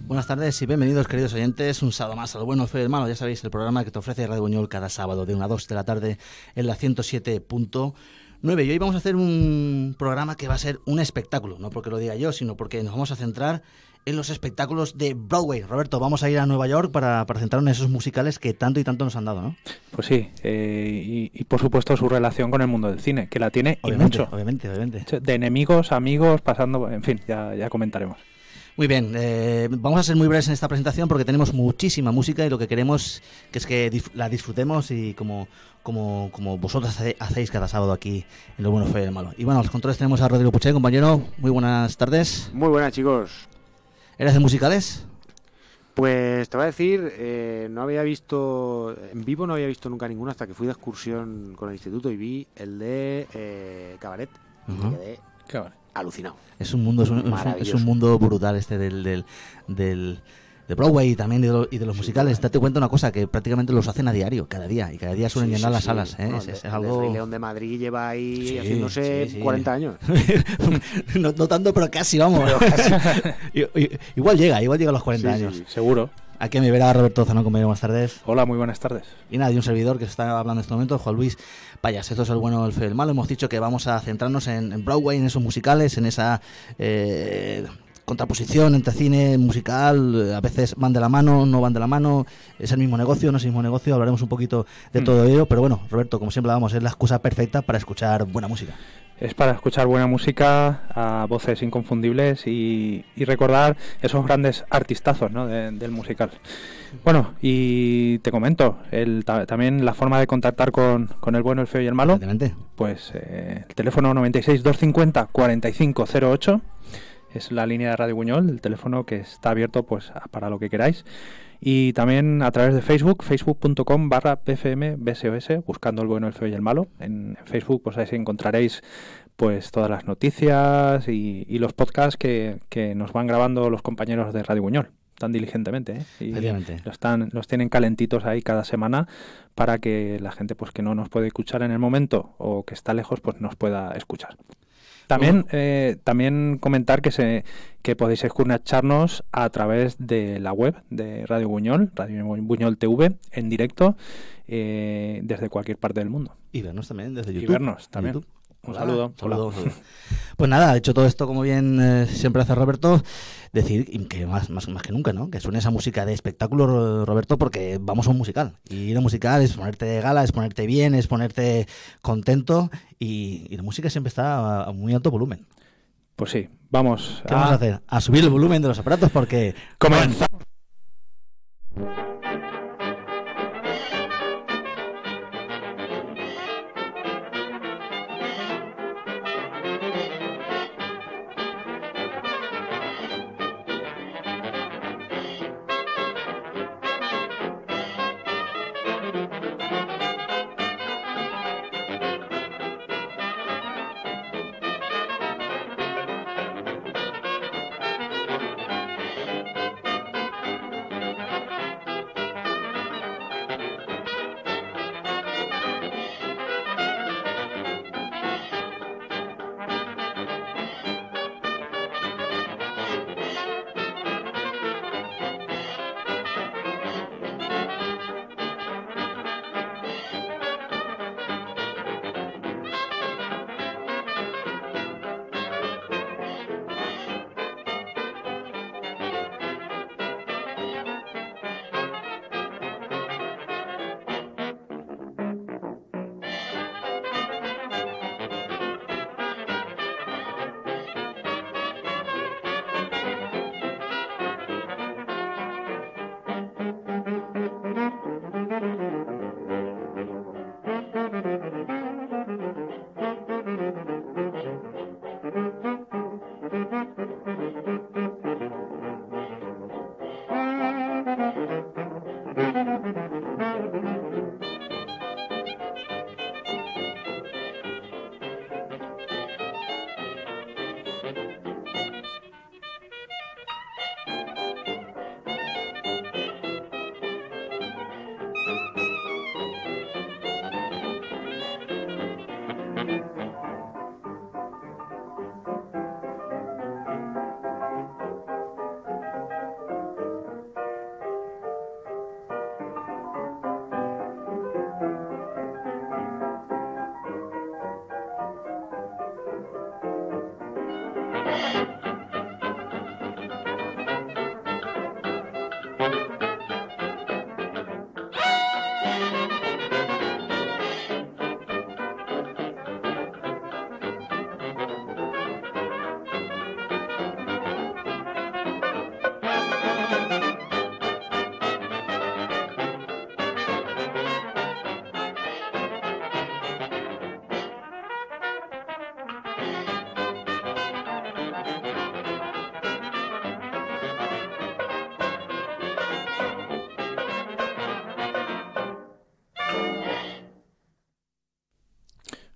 Buenas tardes y bienvenidos, queridos oyentes, un sábado más a Lo Bueno, el Feo y el Malo. Ya sabéis, el programa que te ofrece Radio Buñol cada sábado de 1 a 2 de la tarde en la 107.9. Y hoy vamos a hacer un programa que va a ser un espectáculo, no porque lo diga yo, sino porque nos vamos a centrar en los espectáculos de Broadway. Roberto, vamos a ir a Nueva York para centrarnos en esos musicales que tanto y tanto nos han dado, ¿no? Pues sí, y por supuesto su relación con el mundo del cine, que la tiene Obviamente, y mucho. Obviamente. De enemigos, amigos, pasando, en fin, ya comentaremos. Muy bien, vamos a ser muy breves en esta presentación porque tenemos muchísima música y lo que queremos es que la disfrutemos y como vosotros hacéis cada sábado aquí en Lo Bueno, Feo y el Malo. Y bueno, a los controles tenemos a Rodrigo Puché, compañero. Muy buenas tardes. Muy buenas, chicos. ¿Eres de musicales? Pues te voy a decir, no había visto, en vivo no había visto nunca ninguno hasta que fui de excursión con el instituto y vi el de Cabaret. Y me quedé alucinado. Es un mundo brutal este de Broadway y también y de los musicales. Date cuenta una cosa, que prácticamente los hacen a diario, cada día suelen llenar las salas. No, es algo... El Rey León de Madrid lleva ahí haciéndose 40 años. no tanto, pero casi, vamos. igual llega a los 40 años. Sí, seguro. Aquí me verá Roberto Zano, compañero. Buenas tardes. Hola, muy buenas tardes. Y nada, y un servidor que está hablando en este momento, Juan Luis Payas. Esto es El Bueno, el Feo y el Malo. Hemos dicho que vamos a centrarnos en Broadway, en esos musicales, en esa contraposición entre cine musical. A veces van de la mano, no van de la mano. Es el mismo negocio, no es el mismo negocio. Hablaremos un poquito de todo ello. Pero bueno, Roberto, como siempre es la excusa perfecta para escuchar buena música. Es para escuchar buena música a voces inconfundibles y recordar esos grandes artistazos, ¿no? del musical. Bueno, y te comento, también la forma de contactar con El Bueno, el Feo y el Malo. Adelante. Pues el teléfono 96 250 4508 es la línea de Radio Buñol, el teléfono que está abierto pues para lo que queráis. Y también a través de Facebook, facebook.com/pfmbsos, buscando El Bueno, el Feo y el Malo. En Facebook pues ahí encontraréis pues todas las noticias y los podcasts que nos van grabando los compañeros de Radio Buñol tan diligentemente, y los tienen calentitos ahí cada semana para que la gente pues que no nos puede escuchar en el momento o que está lejos pues nos pueda escuchar. También comentar que podéis escucharnos a través de la web de Radio Buñol, Radio Buñol TV, en directo, desde cualquier parte del mundo. Y vernos también desde YouTube. Y vernos también. YouTube. Un saludo. Pues nada, hecho todo esto, como bien siempre hace Roberto, decir que más que nunca, ¿no? Que suene esa música de espectáculo, Roberto, porque vamos a un musical. Y ir a un musical es ponerte de gala, es ponerte bien, es ponerte contento. Y la música siempre está a muy alto volumen. Pues sí, vamos. ¿Qué vamos a hacer? A subir el volumen de los aparatos porque... ¡Comenzamos!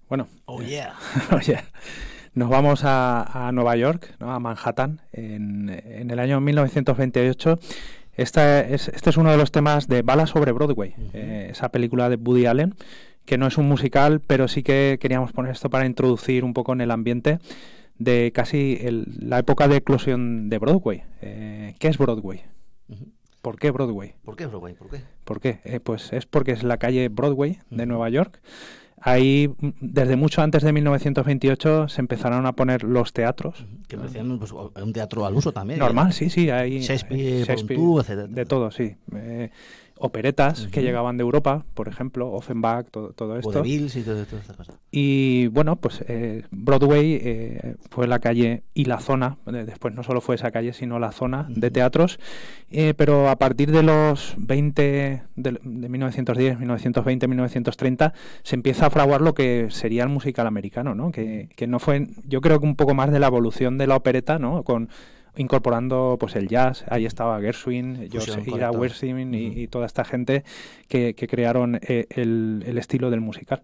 Bueno. Oh, yeah. Oh, yeah. Nos vamos a Nueva York, ¿no? A Manhattan, en el año 1928. Este es uno de los temas de Bala sobre Broadway, esa película de Woody Allen, que no es un musical, pero sí que queríamos poner esto para introducir un poco en el ambiente de casi la época de eclosión de Broadway. ¿Qué es Broadway? ¿Por qué Broadway? ¿Por qué Broadway? ¿Por qué? Pues es porque es la calle Broadway de Nueva York. Ahí, desde mucho antes de 1928, se empezaron a poner los teatros. Que parecían pues, un teatro al uso también. Normal, sí. Hay Shakespeare, etc. De todo, sí. Operetas que llegaban de Europa, por ejemplo, Offenbach, todo esto. Vaudevilles y todas estas cosas. Y bueno, pues Broadway fue la calle y la zona, después no solo fue esa calle, sino la zona de teatros, pero a partir de los 20, de 1910, 1920, 1930, se empieza a fraguar lo que sería el musical americano, ¿no? Que no fue, yo creo que un poco más de la evolución de la opereta, ¿no? Incorporando pues el jazz, ahí estaba Gershwin, Ira Wertheim y toda esta gente que crearon el estilo del musical.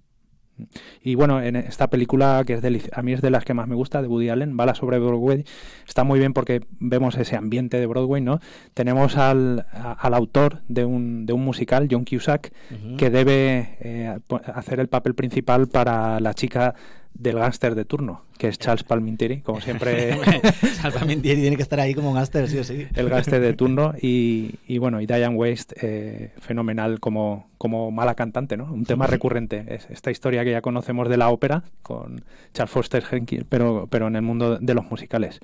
Y bueno, en esta película, que a mí es de las que más me gusta, de Woody Allen, Bala sobre Broadway, está muy bien porque vemos ese ambiente de Broadway, ¿no? Tenemos al autor de un musical, John Cusack, que debe hacer el papel principal para la chica del gángster de turno, que es Charles Palminteri, como siempre. Charles Palminteri tiene que estar ahí como gángster, sí o sí. El gángster de turno y bueno, y Diane West, fenomenal como mala cantante, ¿no? Un tema recurrente. Es esta historia que ya conocemos de la ópera con Charles Foster Jenkins, pero en el mundo de los musicales.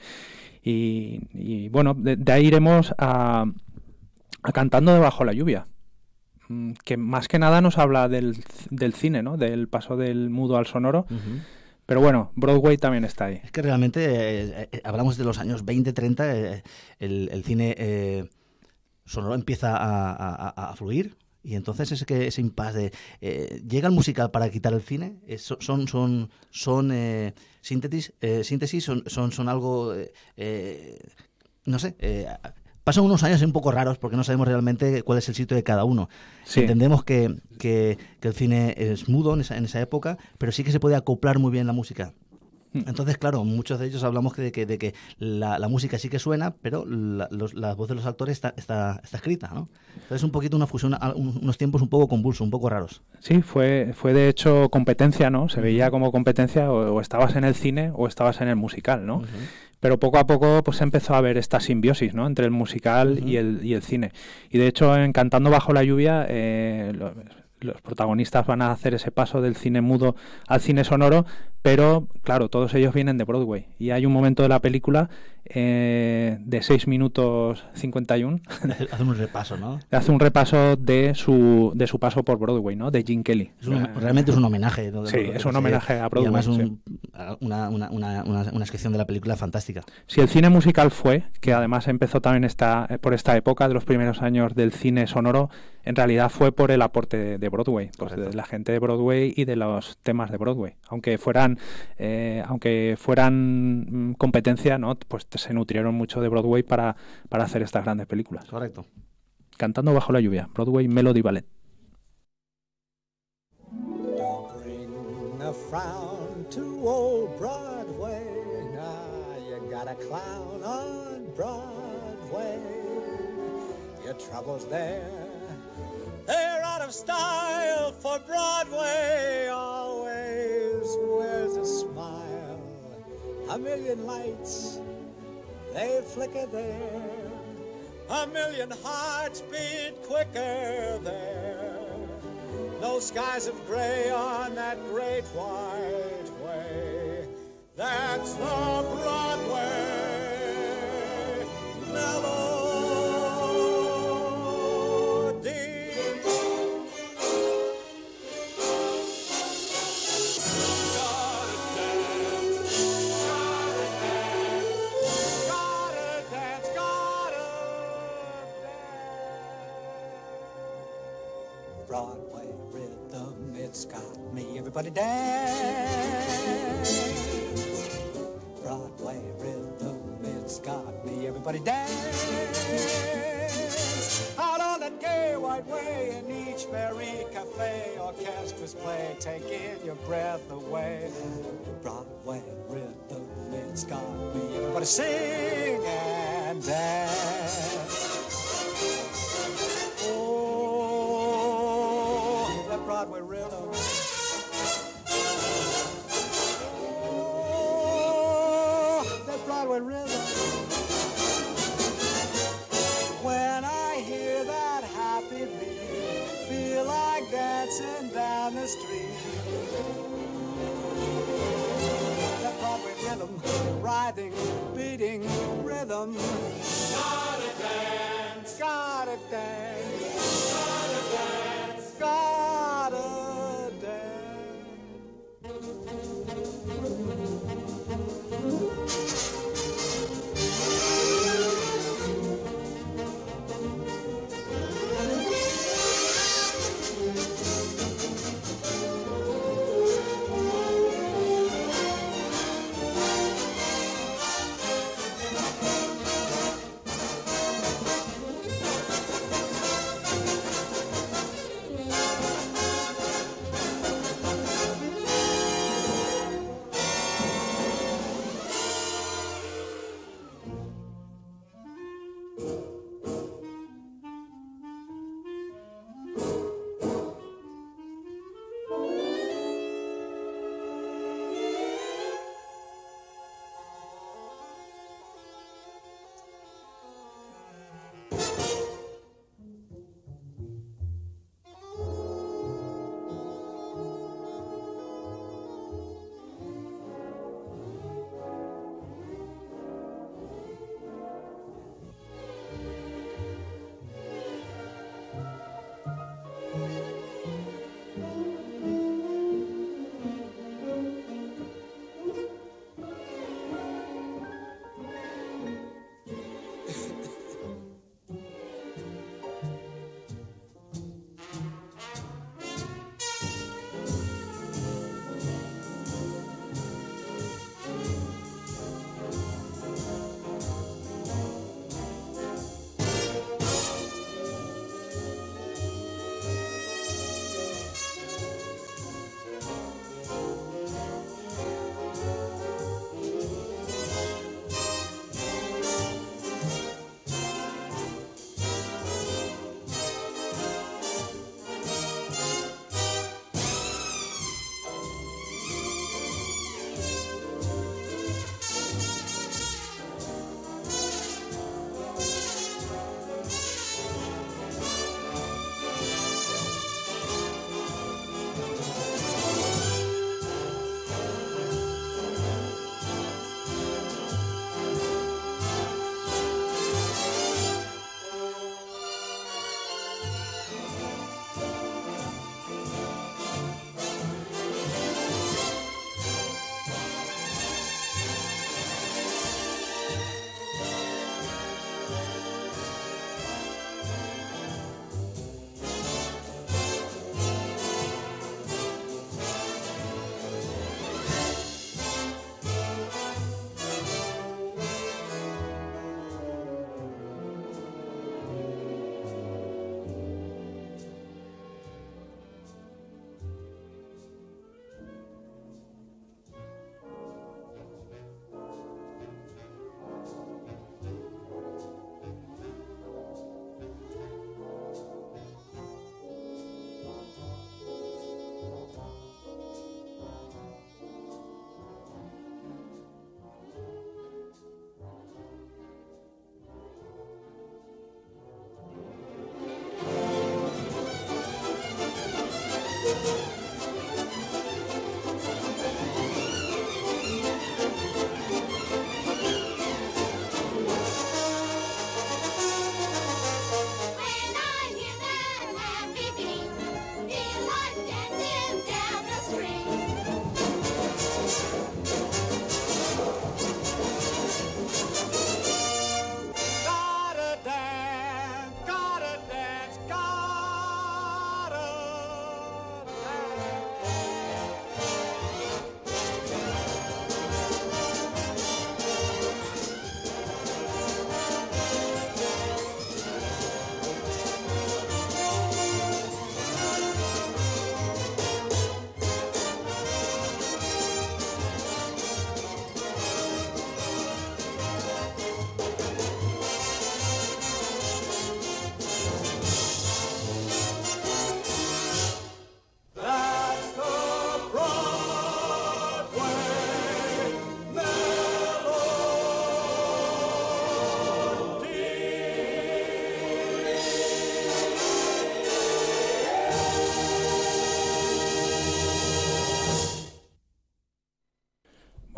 Y bueno, de ahí iremos a Cantando debajo la lluvia, que más que nada nos habla del cine, ¿no? Del paso del mudo al sonoro. Pero bueno, Broadway también está ahí. Es que realmente hablamos de los años 20, 30, el cine sonoro empieza a fluir, y entonces ese impasse de llega el musical para quitar el cine, son síntesis, son algo no sé, pasan unos años un poco raros porque no sabemos realmente cuál es el sitio de cada uno. Sí. Entendemos que el cine es mudo en esa época, pero sí que se puede acoplar muy bien la música. Entonces, claro, muchos de ellos hablamos de que la música sí que suena, pero la voz de los actores está escrita, ¿no? Entonces, un poquito una fusión, unos tiempos un poco convulsos, un poco raros. Sí, fue de hecho competencia, ¿no? Se veía como competencia, o estabas en el cine o estabas en el musical, ¿no? Pero poco a poco pues empezó a haber esta simbiosis, ¿no? Entre el musical y el cine. Y de hecho, en Cantando bajo la lluvia, los protagonistas van a hacer ese paso del cine mudo al cine sonoro, pero claro, todos ellos vienen de Broadway. Y hay un momento de la película de 6 minutos 51. Hace un repaso, ¿no? Hace un repaso de su paso por Broadway, ¿no? De Gene Kelly. Realmente es un homenaje. Sí, es un homenaje a Broadway. Y además una descripción de la película fantástica. Si el cine musical fue, que además empezó también por esta época de los primeros años del cine sonoro, en realidad fue por el aporte de Broadway, pues de la gente de Broadway y de los temas de Broadway. Aunque fueran competencia, ¿no? Pues se nutrieron mucho de Broadway para hacer estas grandes películas. Correcto. Cantando bajo la lluvia, Broadway Melody Ballet. Don't bring a frown to old Broadway. Nah, you got a clown on Broadway. Your troubles there, they're out of style, for Broadway always wears a smile. A million lights, they flicker there. A million hearts beat quicker there. No skies of gray on that great white way. That's the Broadway melody. Broadway rhythm, it's got me. Everybody dance. Broadway rhythm, it's got me. Everybody dance. Out on that gay Broadway way. In each merry cafe, orchestras play, taking your breath away. Broadway rhythm, it's got me. Everybody sing and dance. Oh, that Broadway rhythm. Oh, that Broadway rhythm. When I hear that happy beat, feel like dancing down the street. That Broadway rhythm, writhing, beating rhythm. Gotta dance, gotta dance, gotta dance, gotta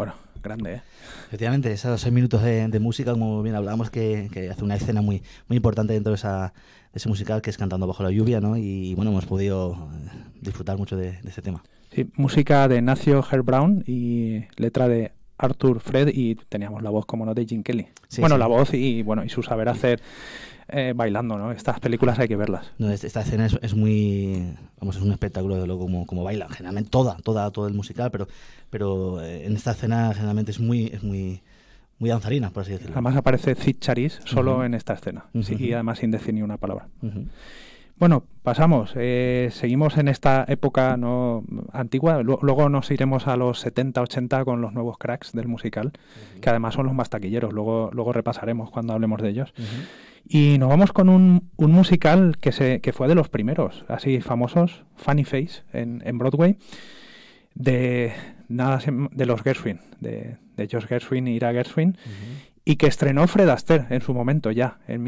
Bueno, grande, ¿eh? Efectivamente, esos 6 minutos de música, como bien hablábamos, que hace una escena muy importante dentro de ese musical, que es Cantando bajo la lluvia, ¿no? Y bueno, hemos podido disfrutar mucho de este tema. Sí, música de Ignacio Herb Brown y letra de Arthur Fred, y teníamos la voz, como no, de Gene Kelly. Sí, bueno, sí. La voz y su saber hacer bailando, ¿no? Estas películas hay que verlas. No, esta escena es muy, vamos, es un espectáculo de lo como baila, generalmente todo el musical, pero en esta escena generalmente es muy danzarina, por así decirlo. Además aparece Cid Charisse solo en esta escena, sí, y además sin decir ni una palabra. Bueno, pasamos, seguimos en esta época no antigua, luego nos iremos a los 70, 80 con los nuevos cracks del musical, que además son los más taquilleros, luego repasaremos cuando hablemos de ellos. Y nos vamos con un musical que fue de los primeros, así famosos, Funny Face, en Broadway, de los Gershwin, de George Gershwin e Ira Gershwin, y que estrenó Fred Astaire en su momento ya, en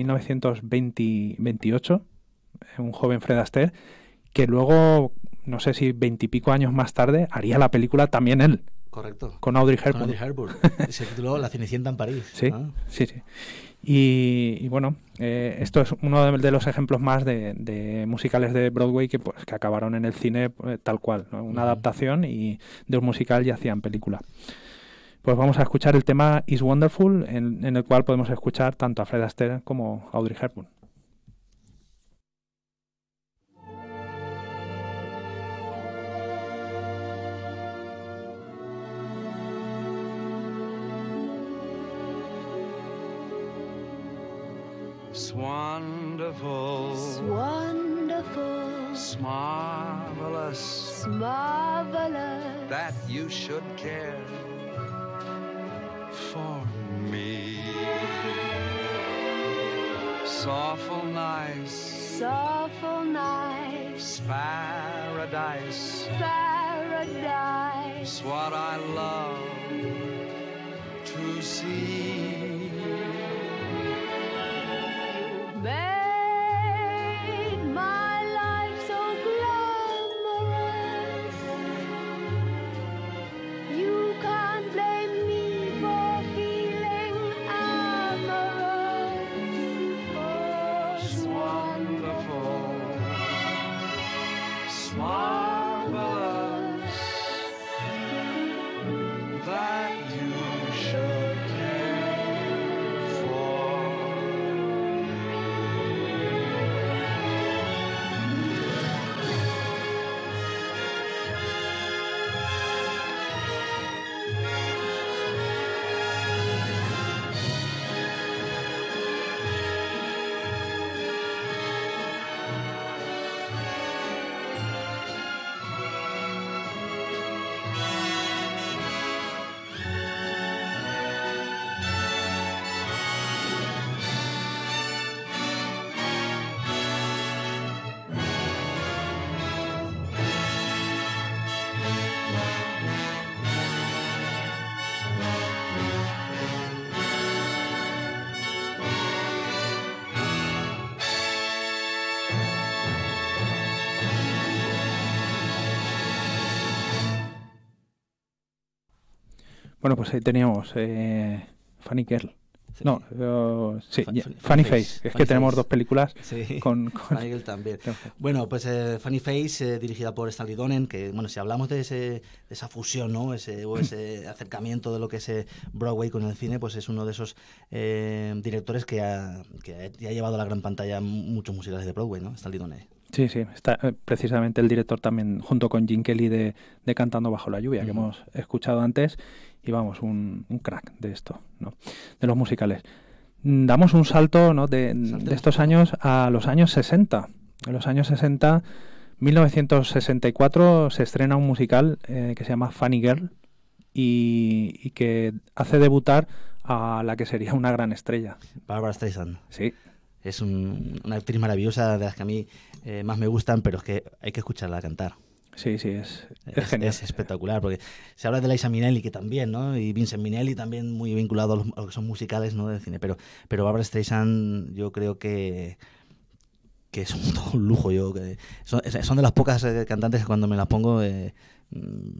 1928, un joven Fred Astaire, que luego, no sé si 20 y pico años más tarde, haría la película también él. Correcto. Con Audrey Hepburn. Con Audrey Hepburn. Se tituló La Cenicienta en París. Sí, sí. Y bueno, esto es uno de los ejemplos más de musicales de Broadway que acabaron en el cine tal cual, ¿no? Una adaptación y de un musical y hacían película. Pues vamos a escuchar el tema Is Wonderful, en el cual podemos escuchar tanto a Fred Astaire como a Audrey Hepburn. It's wonderful, it's marvelous, that you should care for me. It's awful nice, paradise, it's what I love to see. Made my life so glamorous. You can't blame me for feeling amorous. Oh, It's wonderful, it's marvelous, that you should care for Bueno, pues ahí teníamos Funny Girl. Sí. No, sí, Funny Funny Face. Face. Es Funny que tenemos Face. dos películas Sí, con Funny Girl también. Bueno, pues Funny Face, dirigida por Stanley Donen, que bueno, si hablamos de esa fusión, ¿no? ese acercamiento de lo que es Broadway con el cine, pues es uno de esos directores que ha llevado a la gran pantalla muchos musicales de Broadway, ¿no? Stanley Donen. Sí, está precisamente el director también, junto con Gene Kelly de Cantando bajo la lluvia, que hemos escuchado antes, y vamos, un crack de esto, ¿no? De los musicales. Damos un salto, ¿no? de estos años a los años 60. En los años 60, 1964, se estrena un musical que se llama Funny Girl y que hace debutar a la que sería una gran estrella. Barbra Streisand. Sí. Es una actriz maravillosa, de las que a mí más me gustan, pero es que hay que escucharla cantar. Sí, es genial. Es espectacular, porque se habla de Liza Minnelli, que también, ¿no? Y Vincent Minnelli también muy vinculado a lo que son musicales, ¿no? Del cine. Pero Barbra Streisand, yo creo que es todo un lujo. Son de las pocas cantantes que cuando me las pongo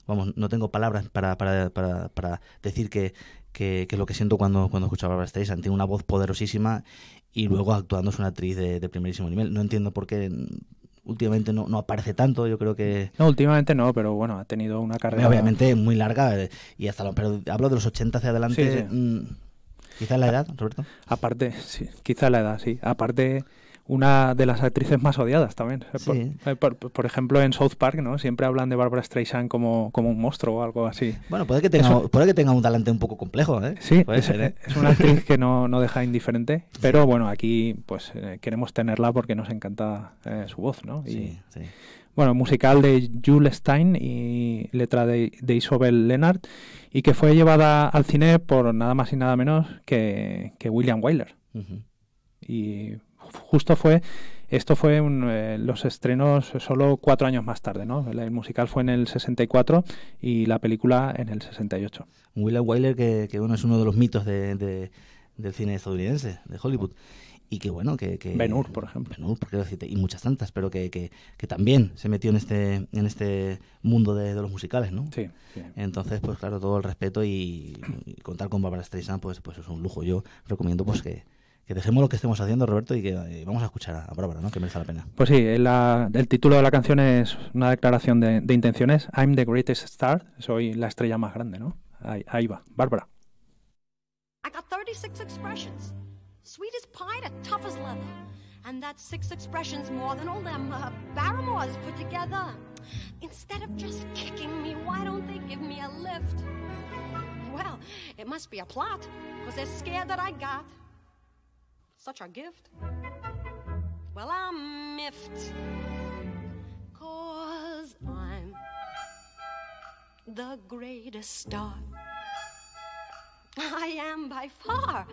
vamos, no tengo palabras para decir que es lo que siento cuando escucho a Barbra Streisand. Tiene una voz poderosísima y luego actuando es una actriz de primerísimo nivel. No entiendo por qué últimamente no aparece tanto. Yo creo que... No, últimamente no, pero bueno, ha tenido una carrera... Obviamente muy larga y hasta pero hablo de los 80 hacia adelante. Sí. Quizás la edad, Roberto. Aparte, sí, quizás la edad, sí. Aparte, una de las actrices más odiadas también. Sí. Por ejemplo, en South Park, ¿no? Siempre hablan de Barbra Streisand como un monstruo o algo así. Bueno, puede que tenga un talante un poco complejo, ¿eh? Sí, puede ser, ¿eh? Es una actriz que no deja indiferente, pero bueno, aquí pues queremos tenerla porque nos encanta su voz, ¿no? Sí. Bueno, musical de Jules Stein y letra de Isobel Lennart, y que fue llevada al cine por nada más y nada menos que William Wyler. Uh-huh. Y justo esto fue los estrenos solo 4 años más tarde, ¿no? El musical fue en el 64 y la película en el 68. William Wyler, que bueno, es uno de los mitos del cine estadounidense, de Hollywood. Y que bueno, que Ben-Hur, por ejemplo. Ben-Hur, y muchas tantas, pero que también se metió en este mundo de los musicales, ¿no? Sí. Entonces, pues claro, todo el respeto y contar con Barbra Streisand, pues es un lujo. Yo recomiendo pues que dejemos lo que estemos haciendo, Roberto, y que vamos a escuchar a Bárbara, ¿no? Que merece la pena. Pues sí, el título de la canción es una declaración de intenciones. I'm the greatest star. Soy la estrella más grande, ¿no? Ahí va, Bárbara. I got 36 expressions. Sweet as pie to tough as leather. And that's 6 expressions more than all them Barrymores put together. Instead of just kicking me, why don't they give me a lift? Well, it must be a plot, because they're scared that I got such a gift. Well, I'm miffed, 'cause I'm the greatest star. I am by far.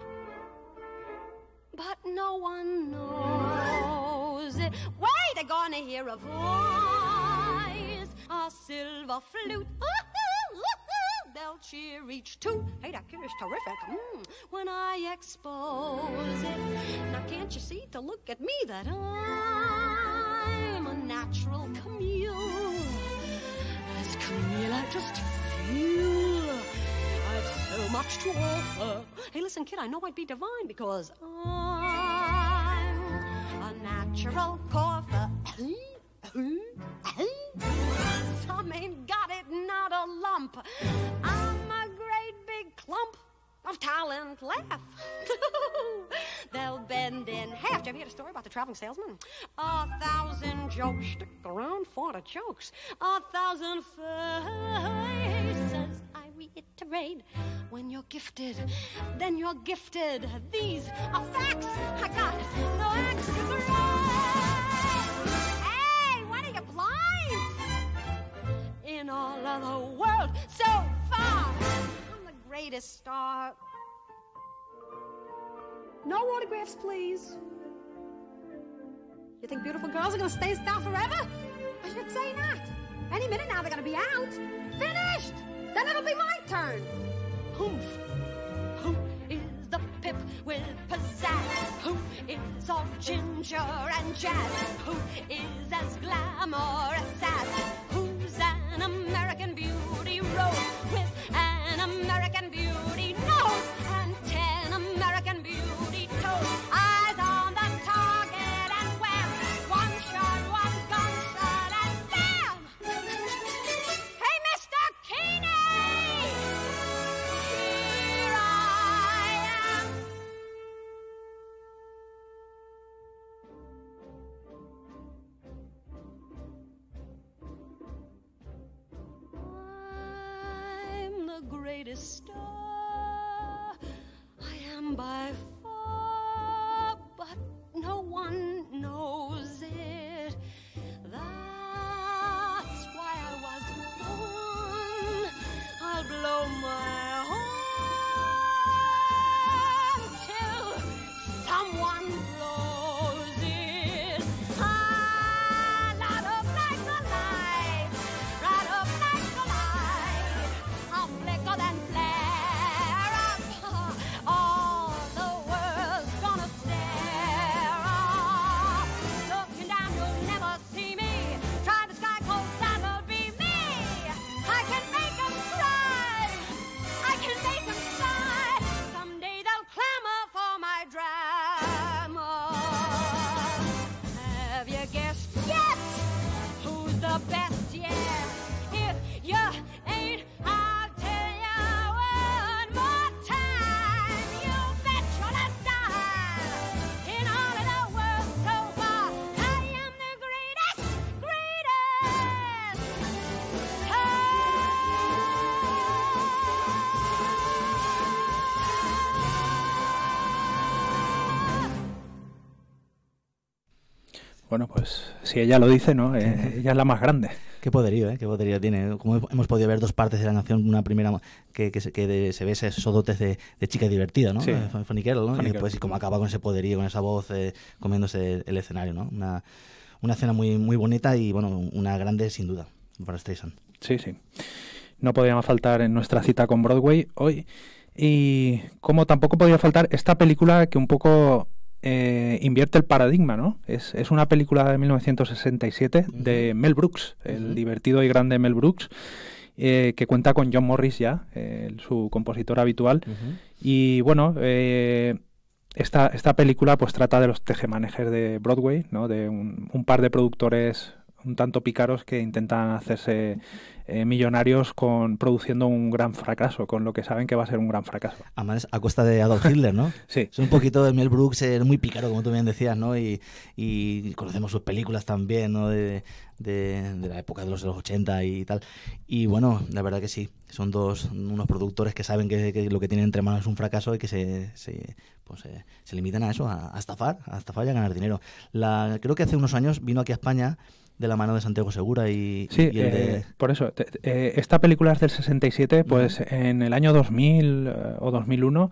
But no one knows it. Wait, they're gonna hear a voice, a silver flute. They'll cheer each toot. Hey, that kid is terrific. When I expose it. Now can't you see to look at me that I'm a natural Camille? As Camille, I just feel I've so much to offer. Hey, listen, kid, I know I'd be divine because I'm a natural corker. Some ain't got it, not a lump. I'm a great big clump of talent left. They'll bend in half. Have you heard a story about the traveling salesman? 1,000 jokes stick around for the jokes. 1,000 faces. I reiterate, when you're gifted, then you're gifted. These are facts. I got no extra. Hey, what are you, blind? In all of the world so far, I'm the greatest star. No autographs, please. You think beautiful girls are gonna stay stars forever? I should say not. Any minute now they're gonna be out. Finished! Then it'll be my turn. Humph. Who is the pip with pizzazz? Who is all ginger and jazz? Who is as glamorous as? Who's an American beauty rose with an American beauty nose and 10 American beauty toes? Eyes on the target and wham! One shot, one gunshot and bam! Hey, Mr. Keeney! Here I am! I'm the greatest star. I am by far, but no one knows it. That's why I was born. I'll blow my horn till someone blows it. Ah, light up like the light, right up like the light. I'll flicker then flare up all the world. Bueno, pues si ella lo dice, ¿no? Ella es la más grande. Qué poderío, qué poderío tiene. Como hemos podido ver dos partes de la canción, una primera que se ve esos dotes de chica divertida, ¿no? Sí. Funny Girl, ¿no? Funny Y después Girl. y cómo acaba con ese poderío, con esa voz, comiéndose el escenario, ¿no? Una escena muy, muy bonita y, bueno, una grande sin duda para Streisand. Sí, sí. No podíamos faltar en nuestra cita con Broadway hoy. Y como tampoco podía faltar esta película que un poco invierte el paradigma, ¿no? Es una película de 1967 de Mel Brooks, el divertido y grande Mel Brooks, que cuenta con John Morris ya, su compositor habitual. Y bueno, esta película pues trata de los tejemanejes de Broadway, ¿no? De un par de productores un tanto pícaros que intentan hacerse millonarios produciendo un gran fracaso, con lo que saben que va a ser un gran fracaso. Además, a costa de Adolf Hitler, ¿no? Sí. Es un poquito de Mel Brooks, muy pícaro, como tú bien decías, ¿no? Y conocemos sus películas también, ¿no? De la época de los 80 y tal. Y bueno, la verdad que sí, son unos productores que saben que lo que tienen entre manos es un fracaso y que se limitan a eso, a estafar y a ganar dinero. Creo que hace unos años vino aquí a España de la mano de Santiago Segura y Sí, y el de... por eso, esta película es del 67, pues en el año 2000 o 2001,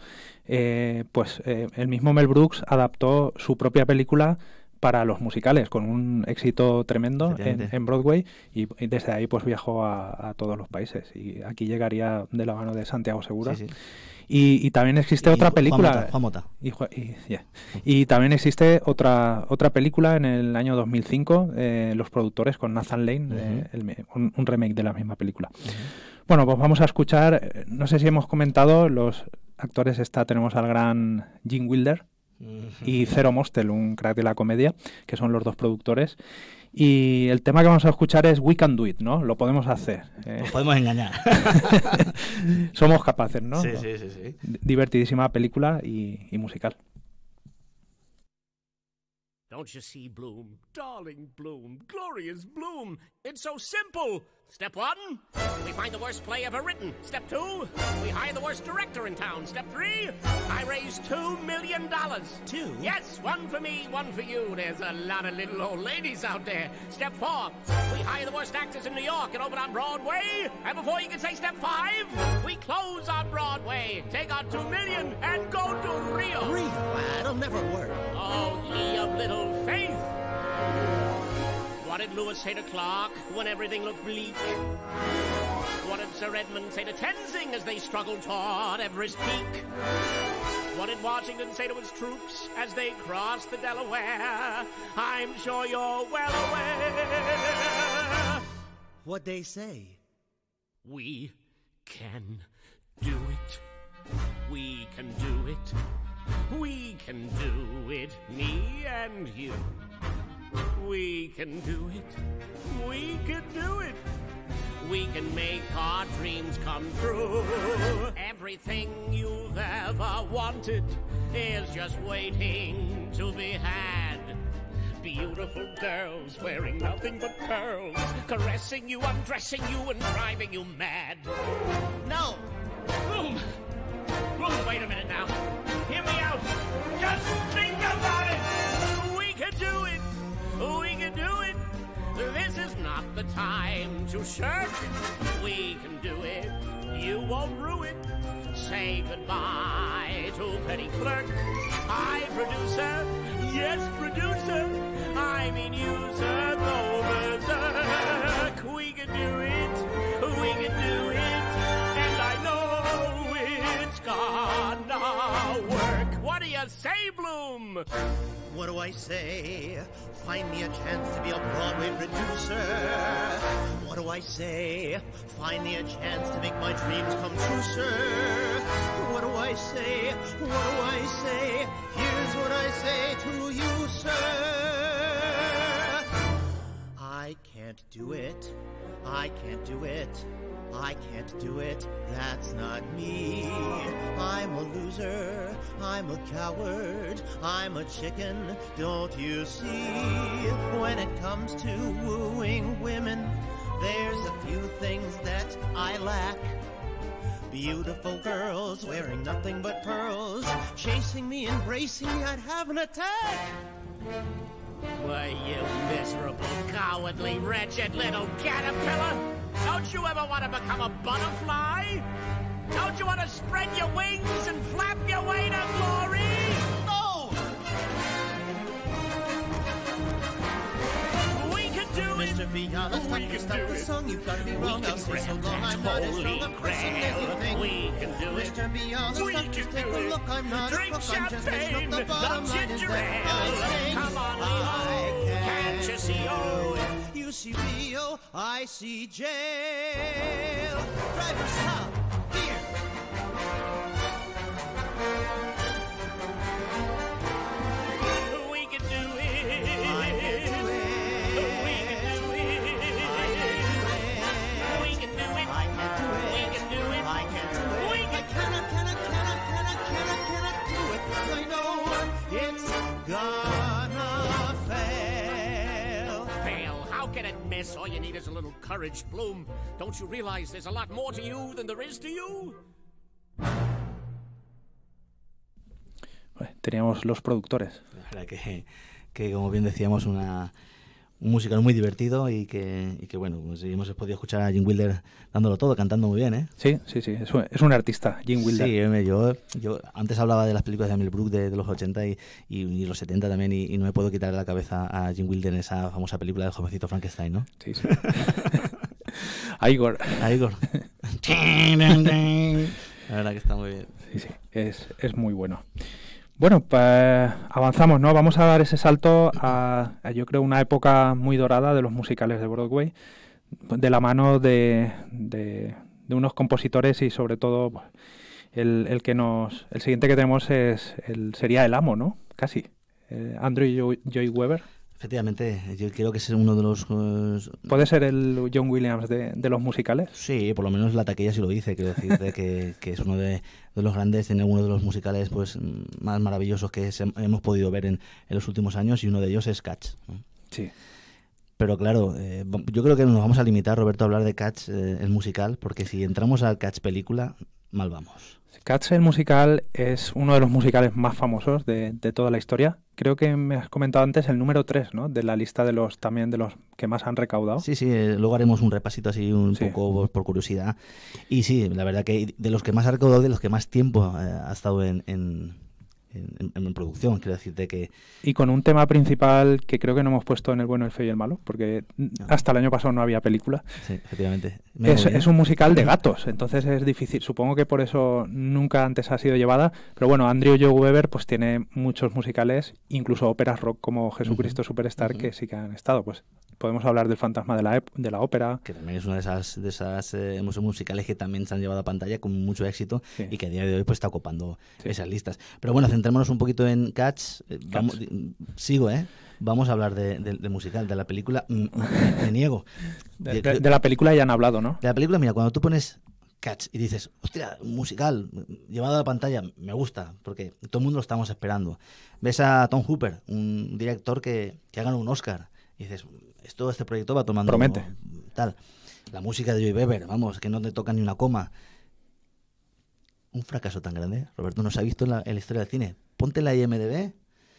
el mismo Mel Brooks adaptó su propia película para los musicales, con un éxito tremendo en Broadway, y desde ahí pues viajó a todos los países, y aquí llegaría de la mano de Santiago Segura. Sí, sí. Y también existe otra película. Juan Mota. Y también existe otra película en el año 2005, los productores con Nathan Lane, un remake de la misma película. Bueno, pues vamos a escuchar, no sé si hemos comentado, los actores tenemos al gran Gene Wilder y Cero Mostel, un crack de la comedia, que son los dos productores. Y el tema que vamos a escuchar es We Can Do It, ¿no? Lo podemos hacer. Nos podemos engañar. Somos capaces, ¿no? Sí, sí, sí, sí. Divertidísima película y musical. Don't you see, Bloom? Darling Bloom, glorious Bloom. It's so simple. Step 1, we find the worst play ever written. Step 2, we hire the worst director in town. Step 3, I raise $2 million. 2? Yes, one for me, one for you. There's a lot of little old ladies out there. Step 4, we hire the worst actors in New York and open on Broadway. And before you can say step 5, we close on Broadway, take our $2 million and go to Rio. Rio? That'll never work. Oh, ye of little faith. What did Lewis say to Clark when everything looked bleak? What did Sir Edmund say to Tenzing as they struggled toward Everest Peak? What did Washington say to his troops as they crossed the Delaware? I'm sure you're well aware. What'd they say? We can do it. We can do it. We can do it, me and you. We can do it. We can do it. We can make our dreams come true. Everything you've ever wanted is just waiting to be had. Beautiful girls wearing nothing but pearls, caressing you, undressing you, and driving you mad. No! Bloom! Bloom, wait a minute now. Hear me out. Just think about it. We can do it. We can do it. This is not the time to shirk. We can do it. You won't rue it. Say goodbye to petty clerk. Hi, producer. Yes, producer. I mean user, go berserk. We can do it. We can do it. And I know it's gonna work. What do you say, Bloom? What do I say? Find me a chance to be a Broadway producer. What do I say? Find me a chance to make my dreams come true, sir. What do I say? What do I say? Here's what I say to you, sir. I can't do it. I can't do it. I can't do it, that's not me. I'm a loser, I'm a coward, I'm a chicken, don't you see? When it comes to wooing women, there's a few things that I lack. Beautiful girls wearing nothing but pearls, chasing me, embracing me, I'd have an attack. Why, you miserable, cowardly, wretched little caterpillar! Don't you ever want to become a butterfly? Don't you want to spread your wings and flap your way to glory? No! We can do it! Mr. Be honest, stop the song, you've got me wrong. I'll say so long, I'm not as strong a person as you think. We can do it! Mr. Be honest, We stop, can just do take a it. look, I'm not Drink a crook, I'm just a champagne, snook. The bottom not line is ginger that ale. I sing. Come on, I Leo. Can't you see, oh? You see Rio, I see jail. Driver, stop, here. We can do it! I can do it. We can do it! We can do it! I can do it. We can do it! I can do it. We I can cannot do it. 'Cause I know it's gonna fail. fail. How can it miss? All you need is a little courage, Bloom. Don't you realize there's a lot more to you than there is to you? Teníamos los productores. La verdad que como bien decíamos, un musical muy divertido y que bueno, pues hemos podido escuchar a Jim Wilder dándolo todo, cantando muy bien, ¿eh? Sí, es un artista, Jim Wilder. Sí, yo antes hablaba de las películas de Mel Brooks de los 80 y los 70 también, y no me puedo quitar de la cabeza a Jim Wilder en esa famosa película del jovencito Frankenstein, ¿no? Sí. A Igor. A Igor. La verdad que está muy bien. Sí, es muy bueno. Bueno, pues avanzamos, ¿no? Vamos a dar ese salto a yo creo, una época muy dorada de los musicales de Broadway, de la mano de unos compositores y sobre todo pues, el siguiente que tenemos sería el amo, ¿no? Casi. Andrew Lloyd Webber. Efectivamente, yo creo que es uno de los... ¿Puede ser el John Williams de los musicales? Sí, por lo menos la taquilla sí lo dice, quiero decirte que es uno de los grandes, tiene uno de los musicales pues más maravillosos que hemos podido ver en los últimos años, y uno de ellos es Cats, ¿no? Sí. Pero claro, yo creo que nos vamos a limitar, Roberto, a hablar de Cats, el musical, porque si entramos al Cats película, mal vamos. Cats, el musical, es uno de los musicales más famosos de toda la historia. Creo que me has comentado antes el número 3, ¿no? De la lista de los que más han recaudado. Sí, luego haremos un repasito así poco por curiosidad. Y sí, la verdad que de los que más ha recaudado, de los que más tiempo ha estado en producción, quiero decirte que... Y con un tema principal que creo que no hemos puesto en El bueno, el feo y el malo, porque hasta el año pasado no había película. Sí, efectivamente. Es un musical de gatos, entonces es difícil. Supongo que por eso nunca antes ha sido llevada. Pero bueno, Andrew Lloyd Webber pues tiene muchos musicales, incluso óperas rock como Jesucristo Superstar, que sí que han estado. Pues podemos hablar del Fantasma de la Ópera. Que también es una de esas musicales que también se han llevado a pantalla con mucho éxito, y que a día de hoy pues está ocupando esas listas. Pero bueno, centrémonos un poquito en Cats. Vamos a hablar del musical, de la película. Me niego. De la película ya han hablado, ¿no? De la película, mira, cuando tú pones Cats y dices, hostia, un musical llevado a la pantalla, me gusta, porque todo el mundo lo estamos esperando. Ves a Tom Hooper, un director que ha ganado un Oscar, y dices, este proyecto va tomando... Promete. Tal. La música de Joy Webber, vamos, que no te toca ni una coma. Un fracaso tan grande, Roberto, no se ha visto en la historia del cine. Ponte la IMDb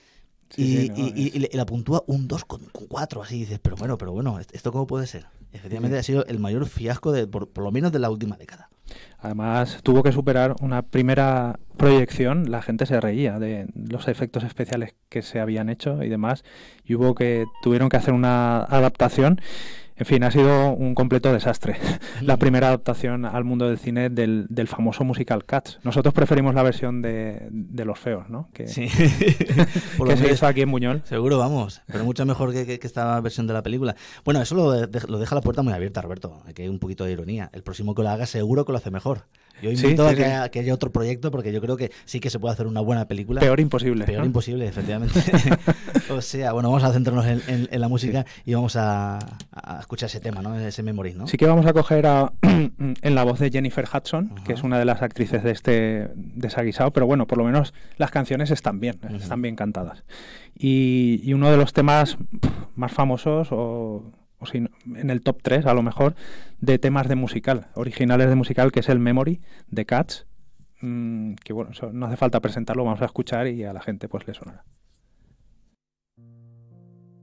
y la puntúa un 2,4, así dices, pero bueno, ¿esto cómo puede ser? Efectivamente ha sido el mayor fiasco por lo menos de la última década. Además, tuvo que superar una primera proyección, la gente se reía de los efectos especiales que se habían hecho y demás, y tuvieron que hacer una adaptación. En fin, ha sido un completo desastre. La primera adaptación al mundo del cine del famoso musical Cats. Nosotros preferimos la versión de los feos, ¿no? Sí. Por lo que se hizo aquí en Buñol. Seguro, vamos. Pero mucho mejor que esta versión de la película. Bueno, eso lo deja la puerta muy abierta, Roberto. Aquí hay un poquito de ironía. El próximo que lo haga seguro que lo hace mejor. Yo invito a que haya otro proyecto, porque yo creo que sí que se puede hacer una buena película. Peor imposible. Peor imposible, efectivamente. O sea, bueno, vamos a centrarnos en la música y vamos a escuchar ese tema, ¿no? Ese Memories, ¿no? Sí que vamos a coger en la voz de Jennifer Hudson, que es una de las actrices de este desaguisado, pero bueno, por lo menos las canciones están bien cantadas. Y uno de los temas más famosos, o si no, en el top 3 a lo mejor, de temas de musical, originales de musical, que es el Memory de Cats, que bueno, eso no hace falta presentarlo, vamos a escuchar y a la gente pues le sonará.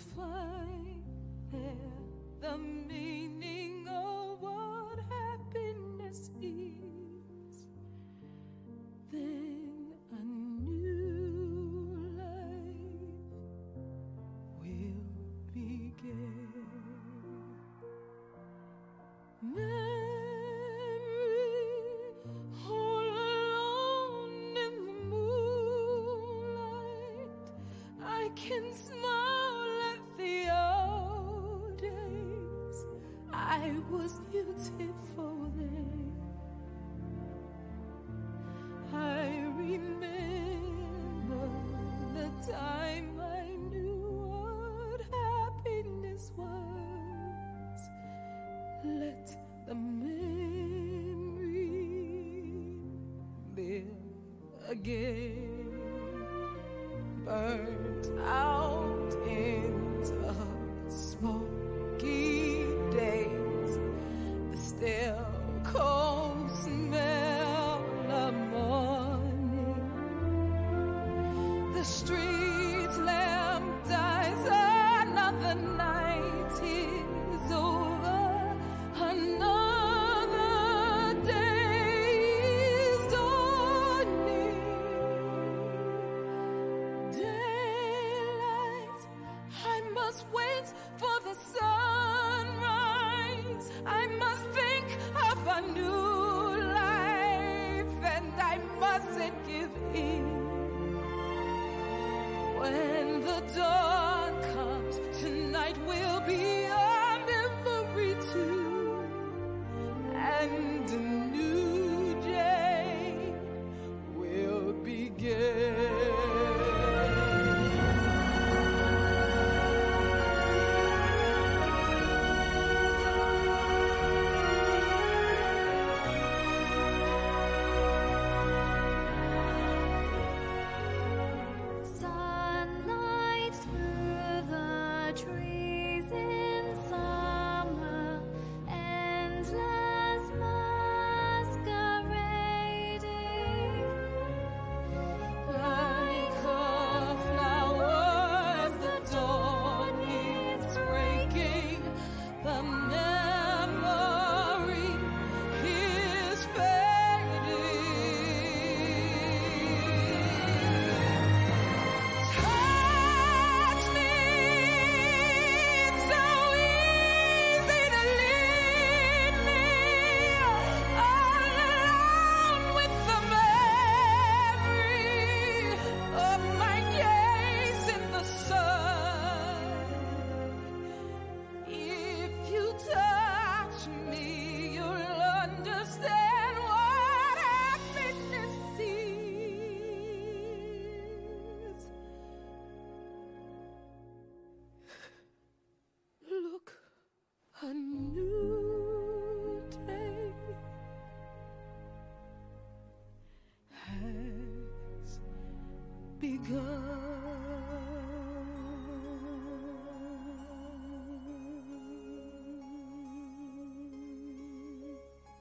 find there the meaning of what happiness is, then a new life will begin. All alone in the moonlight, I can smile at the old days. I was beautiful then. I remember the time I knew what happiness was. Let the memory live again. Burnt out into smoky days, the still cold smell of morning. The street lamp dies, another night is over, another day is dawning. Daylight, I must wait for the sunrise. I must think of a new life, and I mustn't give in. When the dawn comes, tonight will be a memory too, and a new day will begin. Sunlight through the trees in summer, endless masquerading. Like a flower, the dawn is breaking. The memory is fading. Touch me, it's so easy to leave me all alone with the memory of my days in the sun. If you touch me, you'll understand what happiness is. Look, a new day has begun.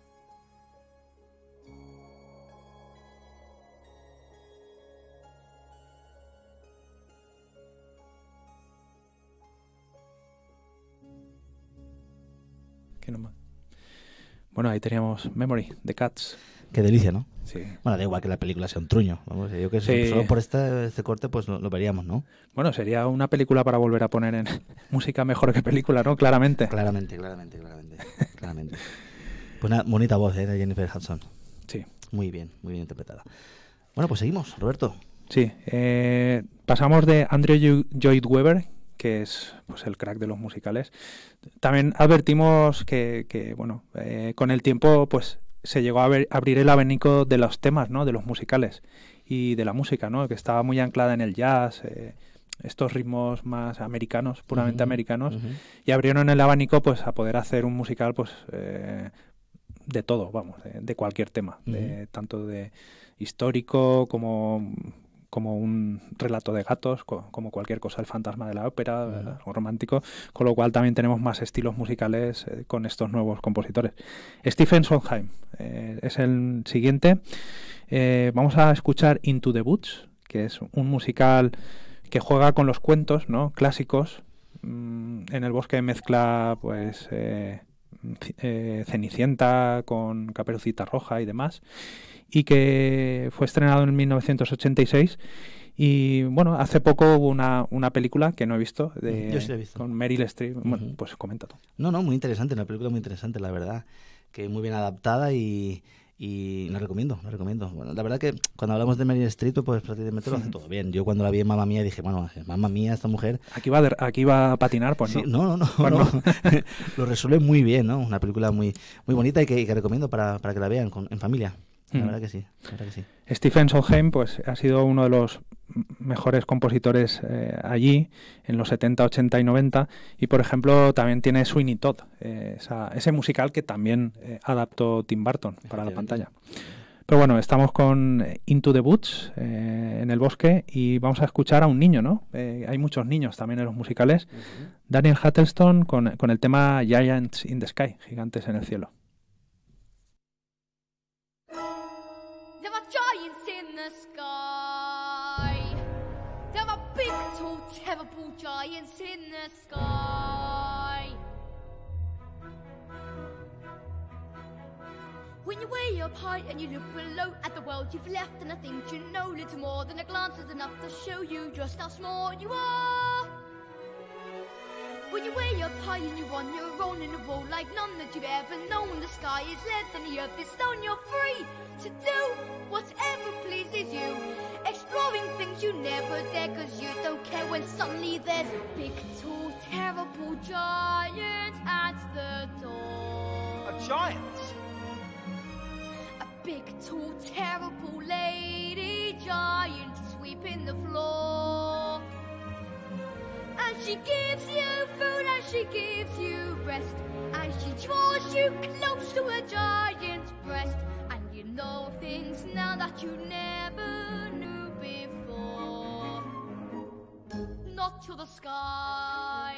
Qué nomás. Bueno, ahí teníamos Memory, de Cats. Qué delicia, ¿no? Sí. Bueno, da igual que la película sea un truño. Vamos, yo que Sí. solo por este corte pues lo veríamos, ¿no? Bueno, sería una película para volver a poner en música mejor que película, ¿no? Claramente. Claramente. Pues una bonita voz, de Jennifer Hudson. Sí. Muy bien interpretada. Bueno, pues seguimos, Roberto. Sí. Pasamos de Andrew Lloyd Webber, que es pues el crack de los musicales. También advertimos que bueno, con el tiempo pues se llegó a abrir el abanico de los temas, ¿no? De los musicales y de la música, ¿no? Que estaba muy anclada en el jazz, estos ritmos más americanos, puramente americanos, y abrieron el abanico pues a poder hacer un musical pues de todo, vamos, de cualquier tema, de tanto de histórico como un relato de gatos, como cualquier cosa, el fantasma de la ópera, algo romántico, con lo cual también tenemos más estilos musicales con estos nuevos compositores. Stephen Sondheim es el siguiente. Vamos a escuchar Into the Woods, que es un musical que juega con los cuentos, ¿no? Clásicos, En el bosque mezcla pues Cenicienta con Caperucita Roja y demás, y que fue estrenado en 1986. Y bueno, hace poco hubo una película que no he visto, Yo sí la he visto. con Meryl Streep. Bueno, pues comenta tú. No, muy interesante, una película muy interesante, la verdad, que muy bien adaptada y la recomiendo. Bueno, la verdad que cuando hablamos de Meryl Streep, pues prácticamente lo hace todo bien. Yo cuando la vi en Mamma Mía dije, bueno, Mamma Mía, esta mujer... Aquí va a patinar, pues sí, no. No. Lo resuelve muy bien, ¿no? Una película muy bonita y que recomiendo para que la vean en familia. La verdad que sí. Stephen Sondheim pues ha sido uno de los mejores compositores allí en los 70, 80 y 90, y por ejemplo también tiene Sweeney Todd, ese musical que también adaptó Tim Burton para la pantalla. Pero bueno, estamos con Into the Woods, en el bosque, y vamos a escuchar a un niño, ¿no? Hay muchos niños también en los musicales. Daniel Huddleston con el tema Giants in the Sky, gigantes en el cielo. Giants in the sky. There are big, tall, terrible giants in the sky. When you way up high and you look below at the world you've left, and I think you know little more than a glance is enough to show you just how small you are. When you're way up high and you're on your own in a world like none that you've ever known, the sky is lead and the earth is stone, you're free to do whatever pleases you, exploring things you never dare, cause you don't care when suddenly there's a big, tall, terrible giant at the door. A giant? A big, tall, terrible lady giant sweeping the floor. And she gives you food and she gives you rest, and she draws you close to a giant's breast, and you know things now that you never knew before. Not to the sky.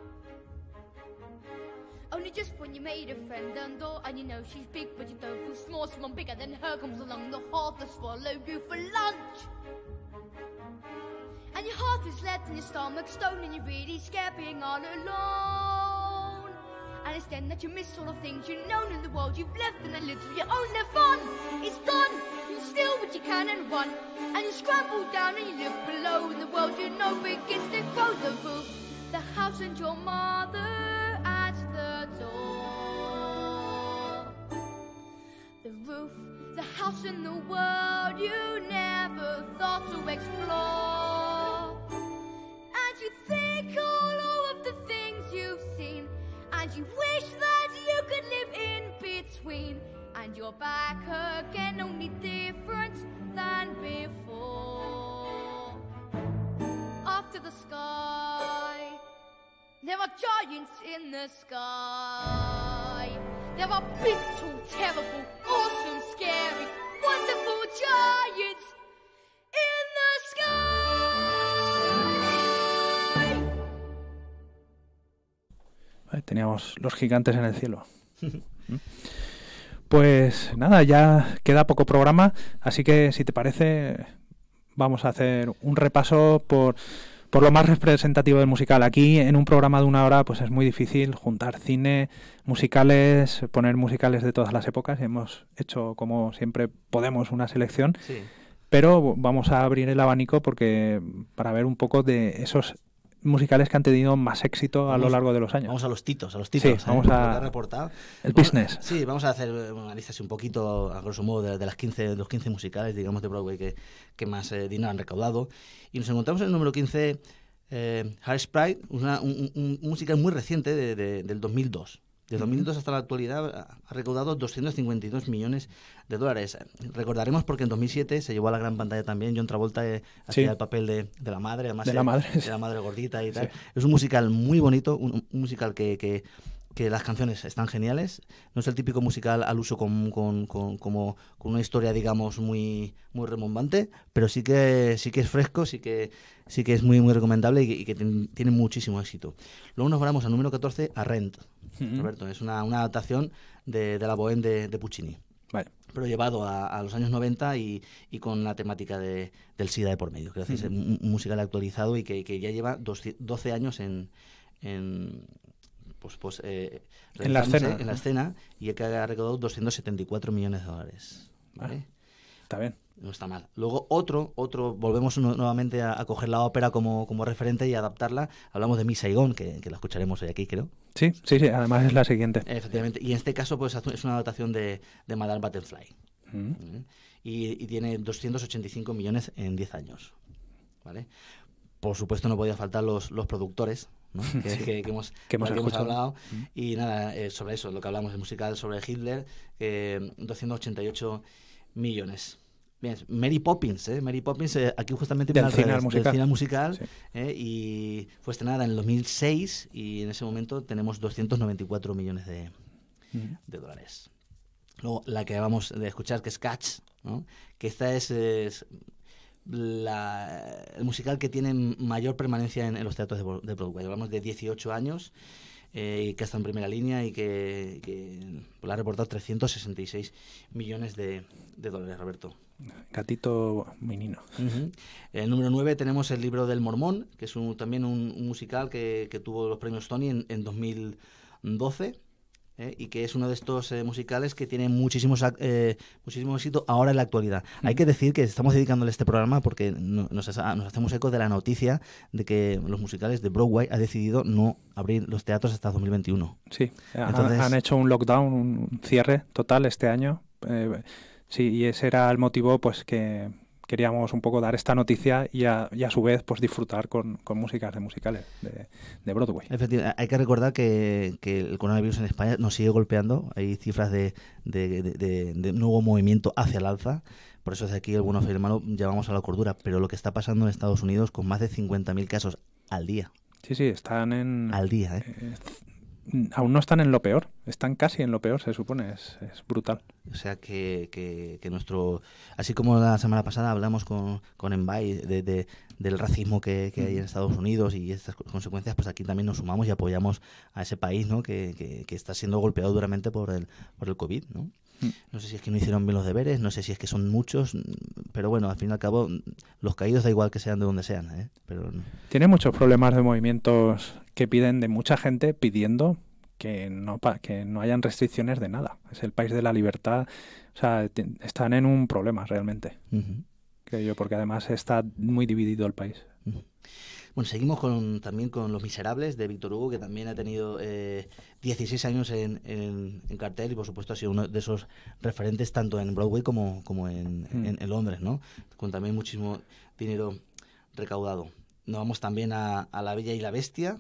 Only just when you made a friend and all, and you know she's big but you don't feel small, someone bigger than her comes along the hall to swallow you for lunch. And your heart is lead and your stomach stone, and you're really scared being all alone. And it's then that you miss all the things you've known in the world you've left, and a little your own left fun. It's done, you steal what you can and run, and you scramble down and you live below, and the world you know begins to grow. The roof, the house and your mother at the door. The roof, the house and the world you never thought to explore. You think all of the things you've seen, and you wish that you could live in between, and you're back again, only different than before. After the sky, there are giants in the sky. There are big, tall, terrible, awesome, scary, wonderful giants in the sky. Teníamos los gigantes en el cielo. Pues nada, ya queda poco programa, así que si te parece vamos a hacer un repaso por lo más representativo del musical. Aquí en un programa de 1 hora pues es muy difícil juntar cine, musicales, poner musicales de todas las épocas, y hemos hecho como siempre podemos una selección, sí. Pero vamos a abrir el abanico para ver un poco de esos musicales que han tenido más éxito a lo largo de los años. Vamos a los titos. Sí, vamos a reportar. Business. Sí, vamos a hacer una lista así un poquito, a grosso modo, de los 15 musicales, digamos, de Broadway que más dinero han recaudado. Y nos encontramos en el número 15, Hairspray, un musical muy reciente del 2002. De 2002 hasta la actualidad ha recaudado $252 millones. Recordaremos porque en 2007 se llevó a la gran pantalla también. John Travolta hacía el papel de la madre, además de la madre gordita y tal. Sí. Es un musical muy bonito, un musical que las canciones están geniales. No es el típico musical al uso con una historia, digamos, muy rembombante, pero sí que es fresco, sí que es muy recomendable y que tiene muchísimo éxito. Luego nos vamos al número 14, a Rent. Roberto, es una adaptación de la Bohème de Puccini. Vale. Pero llevado a los años 90 y con la temática del SIDA de por medio. Quiero decir, es un musical actualizado y que ya lleva 12 años en en la escena, y que ha recaudado 274 millones de dólares. ¿Vale? Está bien. No está mal. Luego otro volvemos nuevamente a coger la ópera como referente y adaptarla. Hablamos de Miss Saigon, que la escucharemos hoy aquí, creo. Sí, además es la siguiente. Efectivamente. Y en este caso pues es una adaptación de Madame Butterfly. Y tiene 285 millones en 10 años. ¿Vale? Por supuesto no podía faltar los productores, ¿no? que hemos hablado. Y nada, sobre eso, lo que hablamos, el musical sobre Hitler, 288 millones. Bien, Mary Poppins, aquí justamente del cine musical, sí. Y fue estrenada en el 2006 y en ese momento tenemos 294 millones de dólares. Luego la que vamos a escuchar, que es Cats, ¿no? Que esta es el musical que tiene mayor permanencia en los teatros de Broadway. Hablamos de 18 años. Que está en primera línea y que ha reportado 366 millones de dólares, Roberto. Gatito menino. El número 9 tenemos El libro del Mormón, que es también un musical que tuvo los premios Tony en 2012. Y que es uno de estos musicales que tiene muchísimo éxito ahora en la actualidad. Hay que decir que estamos dedicándole este programa porque nos hacemos eco de la noticia de que los musicales de Broadway ha decidido no abrir los teatros hasta 2021. Sí, entonces, han hecho un lockdown, un cierre total este año. Sí, y ese era el motivo, pues, que queríamos un poco dar esta noticia y a su vez pues disfrutar con músicas de musicales de Broadway. Efectivamente, hay que recordar que el coronavirus en España nos sigue golpeando. Hay cifras de nuevo movimiento hacia el alza. Por eso desde aquí el bueno, fe y el malo llamamos a la cordura. Pero lo que está pasando en Estados Unidos con más de 50.000 casos al día. Sí, están al día, aún no están en lo peor, están casi en lo peor, se supone, es brutal. O sea que nuestro... Así como la semana pasada hablamos con Envy del racismo que hay en Estados Unidos y estas consecuencias, pues aquí también nos sumamos y apoyamos a ese país, ¿no? que está siendo golpeado duramente por el COVID, ¿no? No sé si es que no hicieron bien los deberes, no sé si es que son muchos, pero bueno, al fin y al cabo, los caídos da igual que sean de donde sean, pero... Tiene muchos problemas de movimientos que piden de mucha gente pidiendo que no hayan restricciones de nada. Es el país de la libertad, o sea, están en un problema realmente, creo yo, porque además está muy dividido el país. Bueno, seguimos también con Los Miserables de Víctor Hugo, que también ha tenido 16 años en cartel y por supuesto ha sido uno de esos referentes tanto en Broadway como en Londres, ¿no? Con también muchísimo dinero recaudado. Nos vamos también a La Bella y la Bestia,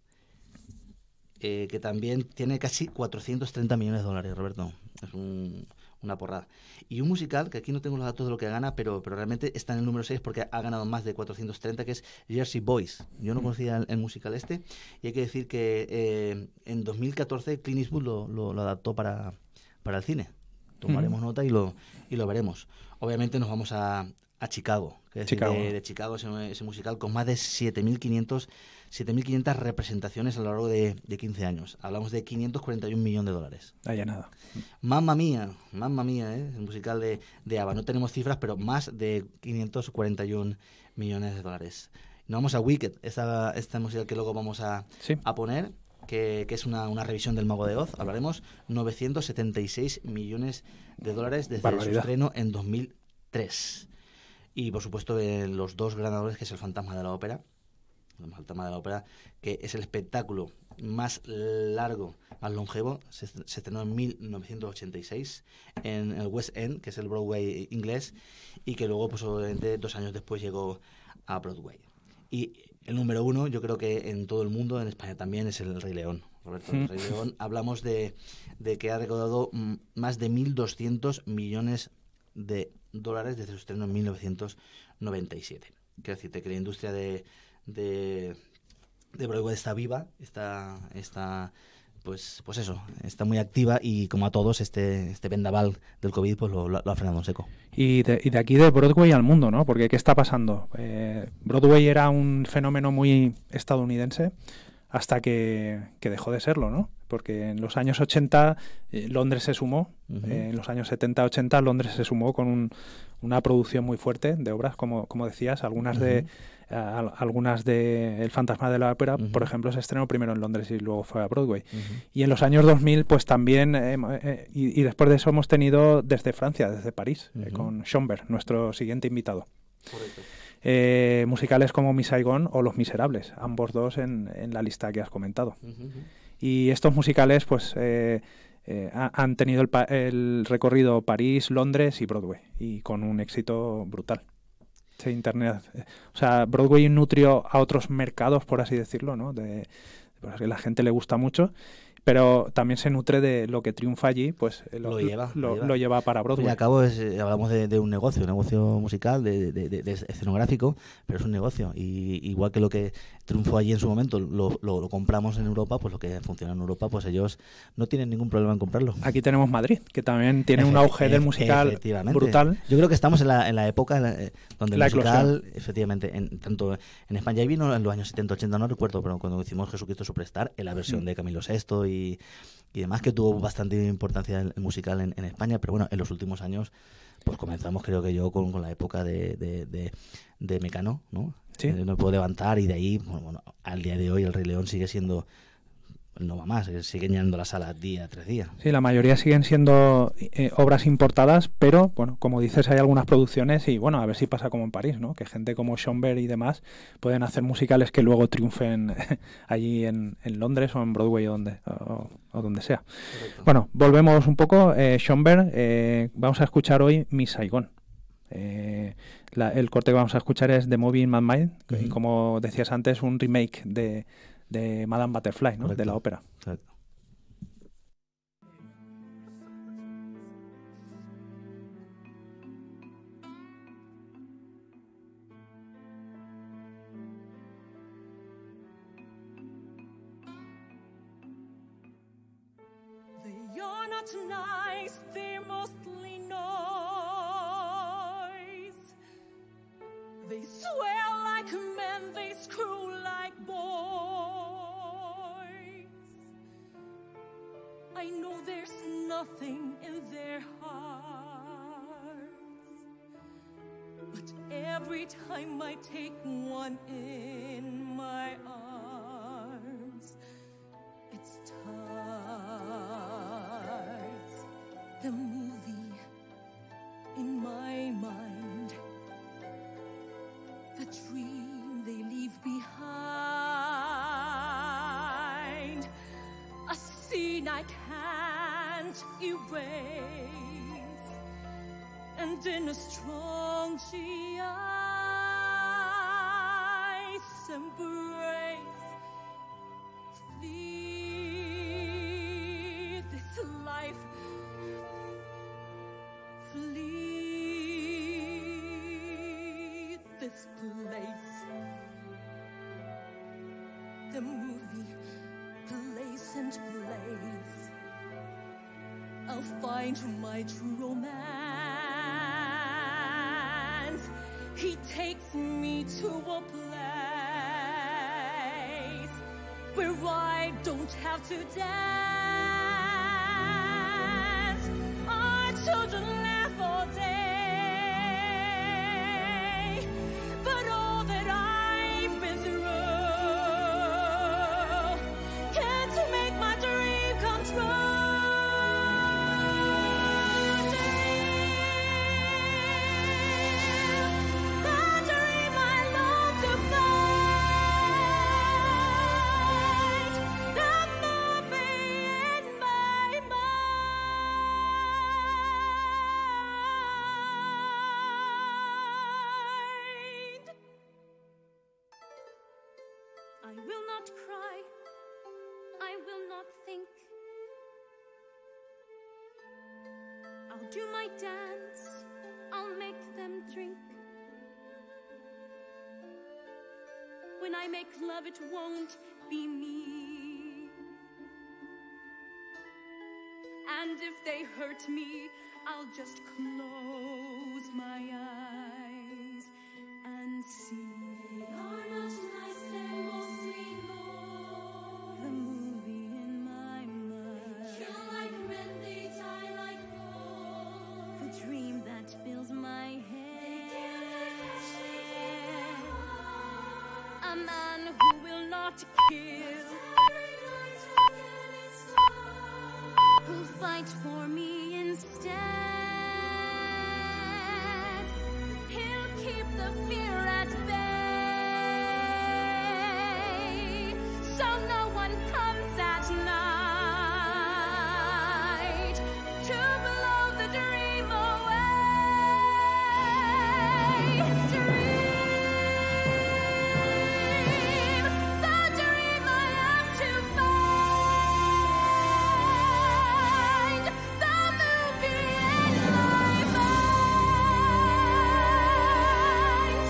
que también tiene casi 430 millones de dólares, Roberto. Es una porrada. Y un musical, que aquí no tengo los datos de lo que gana, pero realmente está en el número 6 porque ha ganado más de 430, que es Jersey Boys. Yo no conocía el musical y hay que decir que en 2014 Clint Eastwood lo adaptó para el cine. Tomaremos nota y lo veremos. Obviamente nos vamos a Chicago, que es de Chicago, ese musical con más de 7.500 representaciones a lo largo de 15 años. Hablamos de 541 millones de dólares. Allá nada. Mamma Mía, el musical de ABBA. No tenemos cifras, pero más de 541 millones de dólares. Nos vamos a Wicked, esta musical que luego vamos a poner, que es una revisión del Mago de Oz. Hablaremos 976 millones de dólares desde su estreno en 2003. Y por supuesto los dos ganadores, que es El Fantasma de la Ópera. El Fantasma de la Ópera, que es el espectáculo más largo, más longevo. Se estrenó en 1986 en el West End, que es el Broadway inglés, y que luego, pues obviamente, 2 años después llegó a Broadway. Y el número 1, yo creo que en todo el mundo, en España también, es El Rey León. Roberto, El Rey León, hablamos de que ha recaudado más de 1.200 millones de dólares desde su estreno en 1997. Quiero decirte que la industria de Broadway está viva, está pues eso, está muy activa y como a todos este vendaval del COVID pues lo ha frenado en seco. Y de aquí de Broadway al mundo, ¿no? Porque ¿qué está pasando? Broadway era un fenómeno muy estadounidense hasta que dejó de serlo, ¿no? porque en los años 80 Londres se sumó, en los años 70-80 Londres se sumó con una producción muy fuerte de obras, como decías, algunas de El fantasma de la ópera, por ejemplo, se estrenó primero en Londres y luego fue a Broadway. Y en los años 2000, pues también, y después de eso hemos tenido desde Francia, desde París, con Schönberg, nuestro siguiente invitado. Correcto. Musicales como Miss Saigon o Los Miserables, ambos dos en la lista que has comentado. Y estos musicales pues han tenido el recorrido París, Londres y Broadway, y con un éxito brutal. Broadway nutrió a otros mercados, por así decirlo, ¿no? Pues que la gente le gusta mucho, pero también se nutre de lo que triunfa allí, pues lo lleva para Broadway. Al fin y al cabo hablamos de un negocio musical, de escenográfico, pero es un negocio. Y igual que lo que triunfó allí en su momento lo compramos en Europa, pues lo que funciona en Europa, pues ellos no tienen ningún problema en comprarlo. Aquí tenemos Madrid, que también tiene un auge del musical brutal. Yo creo que estamos en la época donde el musical, eclosión. Efectivamente, tanto en España ya vino en los años 70-80, no recuerdo, pero cuando hicimos Jesucristo Superstar, en la versión de Camilo VI y demás, que tuvo bastante importancia el musical en España, pero bueno, en los últimos años pues comenzamos, creo que yo, con la época de Mecano, ¿no? ¿Sí? No puedo levantar, y de ahí, bueno, al día de hoy el Rey León sigue siendo, no va más, sigue llenando la sala día tras día. Sí, la mayoría siguen siendo obras importadas, pero bueno, como dices, hay algunas producciones y bueno, a ver si pasa como en París, ¿no? Que gente como Schönberg y demás pueden hacer musicales que luego triunfen allí en Londres o en Broadway o donde sea. Correcto. Bueno, volvemos un poco. Schönberg, vamos a escuchar hoy Miss Saigon. El corte que vamos a escuchar es The Movie in My Mind, y como decías antes, un remake de Madame Butterfly, ¿no? De la ópera. Correcto. They are not nice, they're mostly noise. They swear like men, they screw like boys. I know there's nothing in their hearts, but every time I take one in my arms, it starts the movie in my mind, the dream they leave behind, a scene I can't erase, and in a strong ice embrace, flee this life, flee this place. The movie, place and place, I'll find my true romance. He takes me to a place where I don't have to dance. Our children laugh all day, but all that I've been through can't make my dream come true. I will not cry, I will not think. I'll do my dance, I'll make them drink. When I make love, it won't be me. And if they hurt me, I'll just close my eyes and see. They are not nice, they're mostly noise. The movie in my mind. a man who will not kill, who'll fight for me instead. He'll keep the fear at bay, so no one comes at night to blow the dream away. Dream, the dream I have to find, the movie in my mind.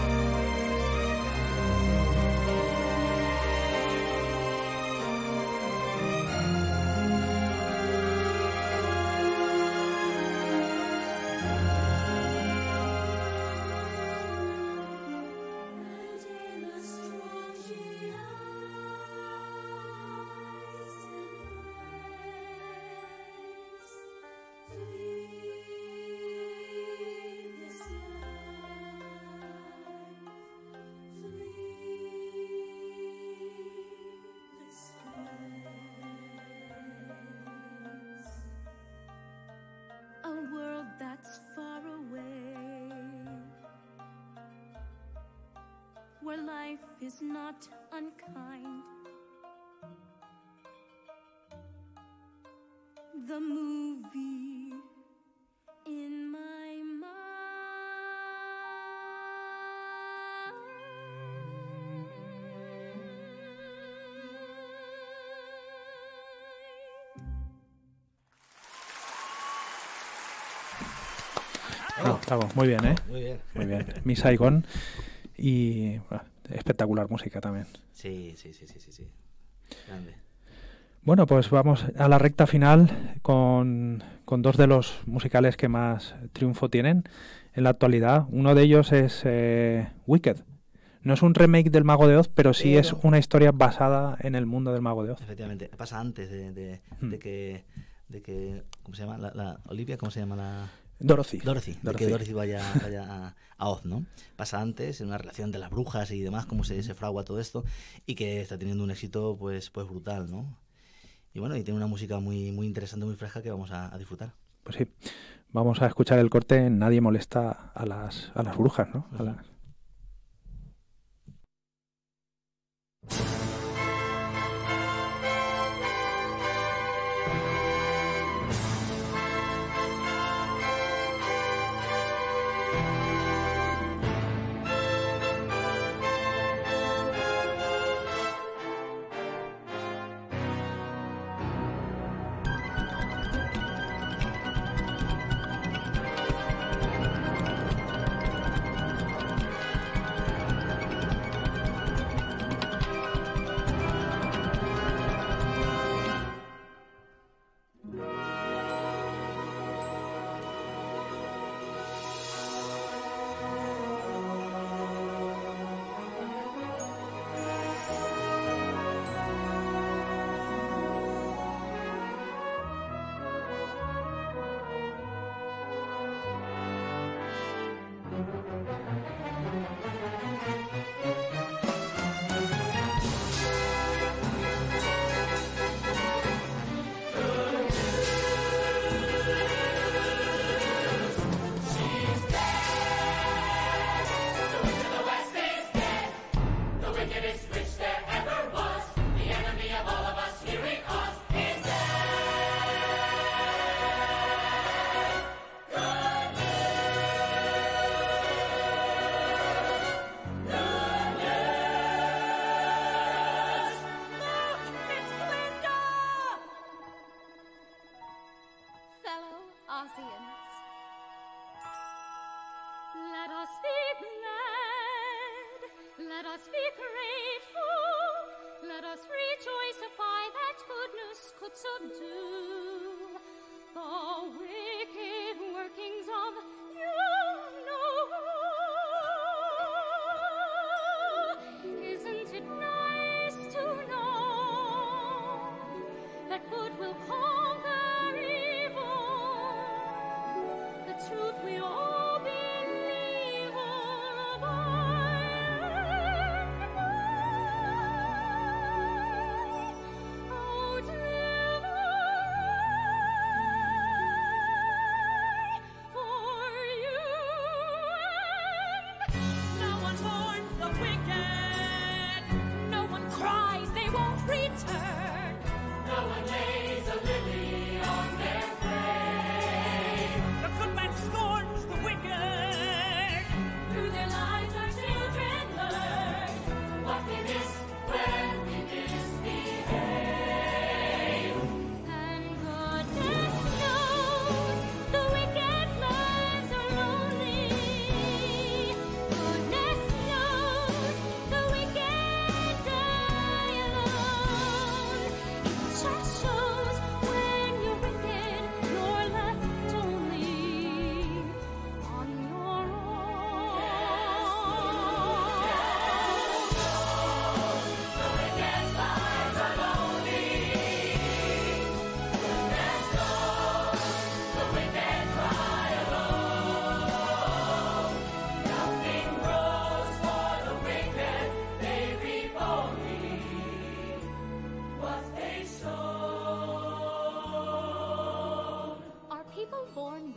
A world that's far away, where life is not unkind. The movie in my Bravo, muy bien, ¿eh? Muy bien. Muy bien. Miss Saigon y espectacular música también. Sí. Grande. Bueno, pues vamos a la recta final con dos de los musicales que más triunfo tienen en la actualidad. Uno de ellos es Wicked. No es un remake del Mago de Oz, pero sí es una historia basada en el mundo del Mago de Oz. Efectivamente, pasa antes de que ¿cómo se llama? La Olivia, ¿cómo se llama la...? Dorothy. De que Dorothy vaya a Oz, ¿no? Pasa antes, en una relación de las brujas y demás, cómo se fragua todo esto, y que está teniendo un éxito pues brutal, ¿no? Y bueno, y tiene una música muy interesante, muy fresca que vamos a disfrutar. Pues sí, vamos a escuchar el corte en Nadie molesta a las brujas, ¿no?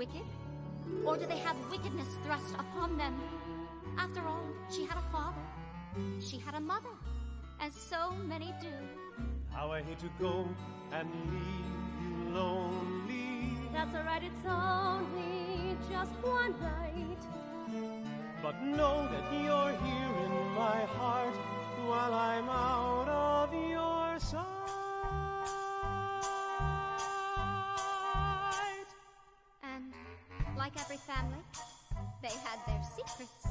wicked? Or do they have wickedness thrust upon them? After all, she had a father, she had a mother, as so many do. How I hate to go and leave you lonely. That's alright, it's only just one night. But know that you're here in my heart while I'm out of your sight. And like every family, they had their secrets.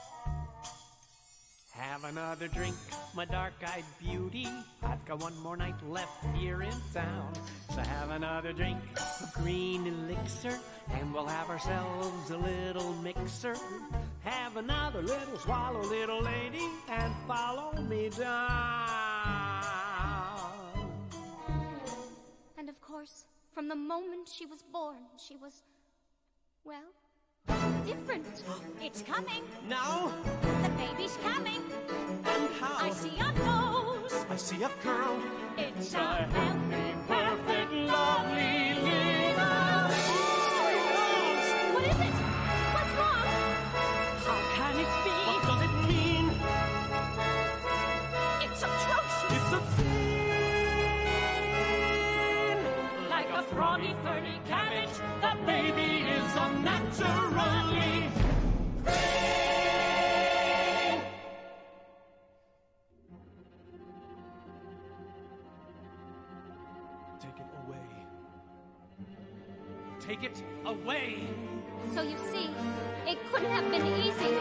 Have another drink, my dark-eyed beauty. I've got one more night left here in town. So have another drink of green elixir, and we'll have ourselves a little mixer. Have another little swallow, little lady, and follow me down. And of course, from the moment she was born, she was, well, different. It's coming. Now, The baby's coming. and how? I see a nose. I see a girl. It's a healthy, perfect, lovely little. What is it? What's wrong? How can it be? What does it mean? It's atrocious. It's a sin. Like a thorny, ferny cabbage. The baby is unnaturally. Take it away. Take it away. So you see, it couldn't have been easy.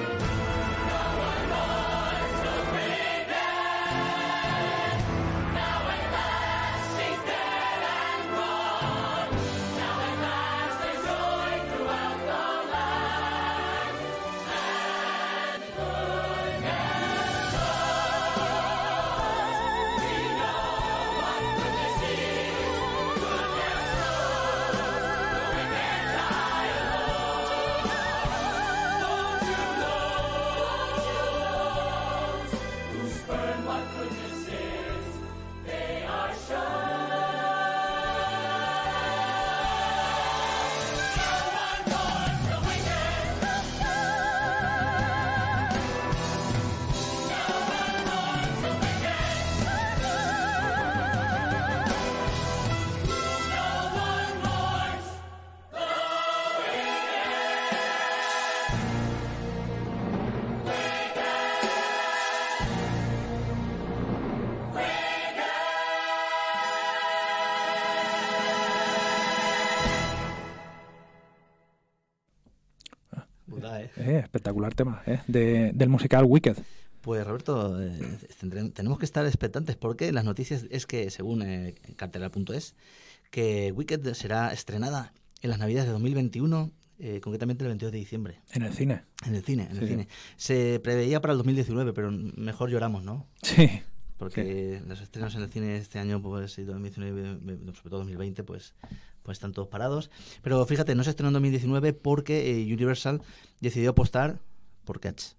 Espectacular tema, del musical Wicked. Pues Roberto, tenemos que estar expectantes porque las noticias es que, según cartelera.es, que Wicked será estrenada en las Navidades de 2021, concretamente el 22 de diciembre. En el cine. En el cine. Se preveía para el 2019, pero mejor lloramos, ¿no? Sí. Porque los estrenos en el cine este año, pues, y 2019, sobre todo 2020, pues están todos parados. Pero fíjate, no se estrenó en 2019 porque Universal decidió apostar por Cats.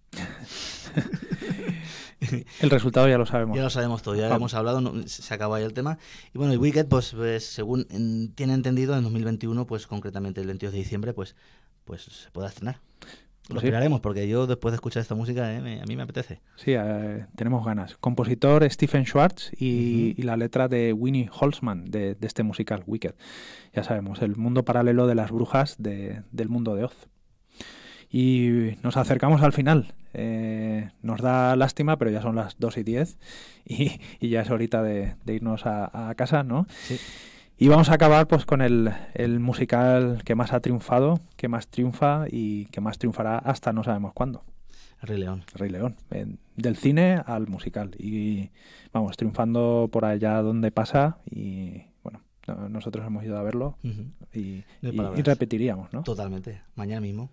El resultado ya lo sabemos. Ya lo sabemos todo, ya hemos hablado, se acabó ahí el tema. Y bueno, y Wicked, pues según tiene entendido, en 2021, pues concretamente el 22 de diciembre, pues se podrá estrenar. Lo esperaremos, porque yo después de escuchar esta música, a mí me apetece. Sí, tenemos ganas. Compositor Stephen Schwartz y la letra de Winnie Holzman de este musical Wicked. Ya sabemos, el mundo paralelo de las brujas del mundo de Oz. Y nos acercamos al final. Nos da lástima, pero ya son las 2:10 y ya es horita de irnos a casa, ¿no? Sí. Y vamos a acabar pues con el musical que más ha triunfado, que más triunfa y que más triunfará hasta no sabemos cuándo. Rey León. Rey León. Del cine al musical. Y vamos, triunfando por allá donde pasa y bueno, nosotros hemos ido a verlo y repetiríamos, ¿no? Totalmente. Mañana mismo.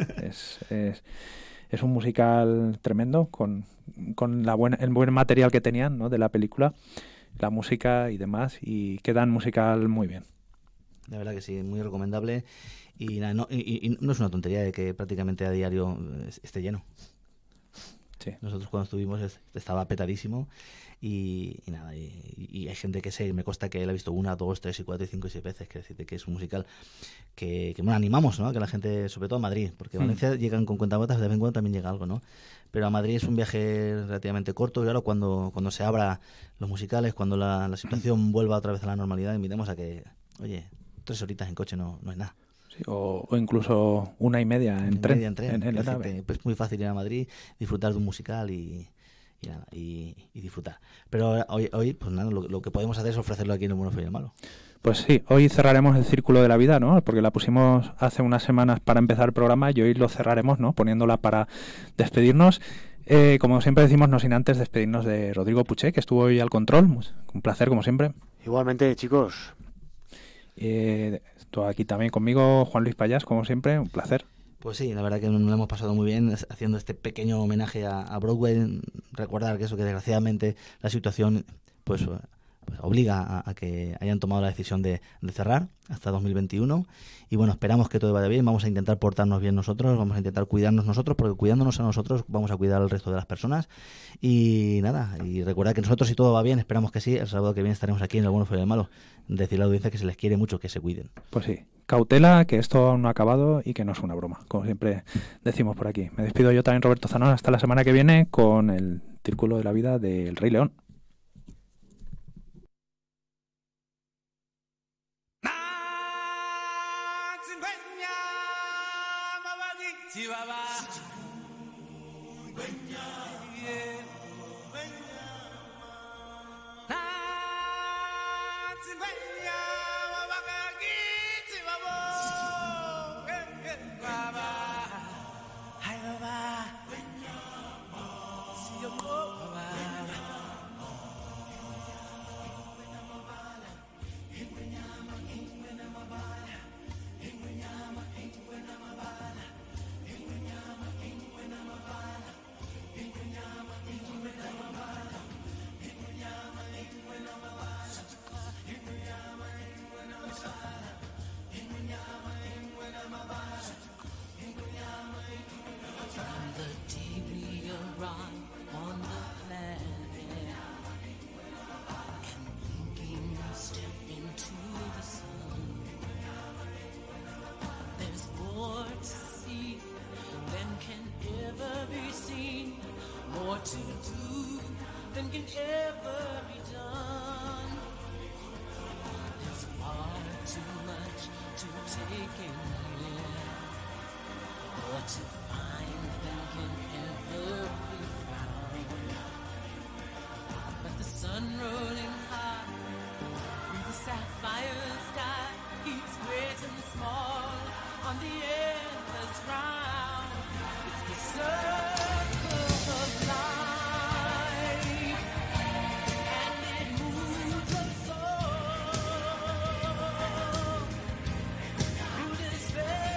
Es un musical tremendo con el buen material que tenían, ¿no? De la película, la música y demás, y quedan musical muy bien. La verdad que sí, muy recomendable y no es una tontería de que prácticamente a diario esté lleno. Sí. Nosotros cuando estuvimos estaba petadísimo y nada, y hay gente que me consta que él ha visto 1, 2, 3, 4, 5 y 6 veces, que decirte que es un musical que bueno, animamos, ¿no? Que la gente, sobre todo a Madrid, porque a Valencia llegan con cuentagotas, de vez en cuando también llega algo, ¿no? Pero a Madrid es un viaje relativamente corto y ahora cuando se abra los musicales, cuando la situación vuelva otra vez a la normalidad, invitemos a que, oye, 3 horitas en coche no es nada. Sí, o incluso 1:30 en tren. En el AVE. Es muy fácil ir a Madrid, disfrutar de un musical y disfrutar. Pero hoy pues nada, lo que podemos hacer es ofrecerlo aquí en El Bueno, Feo y el Malo. Pues sí, hoy cerraremos el Círculo de la Vida, ¿no? Porque la pusimos hace unas semanas para empezar el programa y hoy lo cerraremos, ¿no? Poniéndola para despedirnos. Como siempre decimos, no sin antes despedirnos de Rodrigo Puché, que estuvo hoy al control. Un placer, como siempre. Igualmente, chicos. Estuvo aquí también conmigo Juan Luis Payás, como siempre, un placer. Pues sí, la verdad que nos lo hemos pasado muy bien haciendo este pequeño homenaje a Broadway. Recordar que desgraciadamente la situación pues obliga a que hayan tomado la decisión de cerrar hasta 2021 y bueno, esperamos que todo vaya bien, vamos a intentar portarnos bien nosotros, vamos a intentar cuidarnos nosotros, porque cuidándonos a nosotros vamos a cuidar al resto de las personas y nada, y recordad que nosotros, si todo va bien, esperamos que sí, el sábado que viene estaremos aquí en El Bueno, Feo y el Malo, decirle a la audiencia que se les quiere mucho, que se cuiden. Pues sí, cautela, que esto aún no ha acabado y que no es una broma, como siempre decimos por aquí. Me despido yo también, Roberto Zanón, hasta la semana que viene con el Círculo de la Vida del Rey León. To do than can ever be done. There's far too much to take in here, more to find than can ever be found. But the sun rolling high through the sapphire sky keeps great and small on the endless round. It's the circle of life.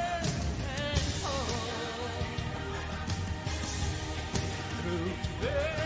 Through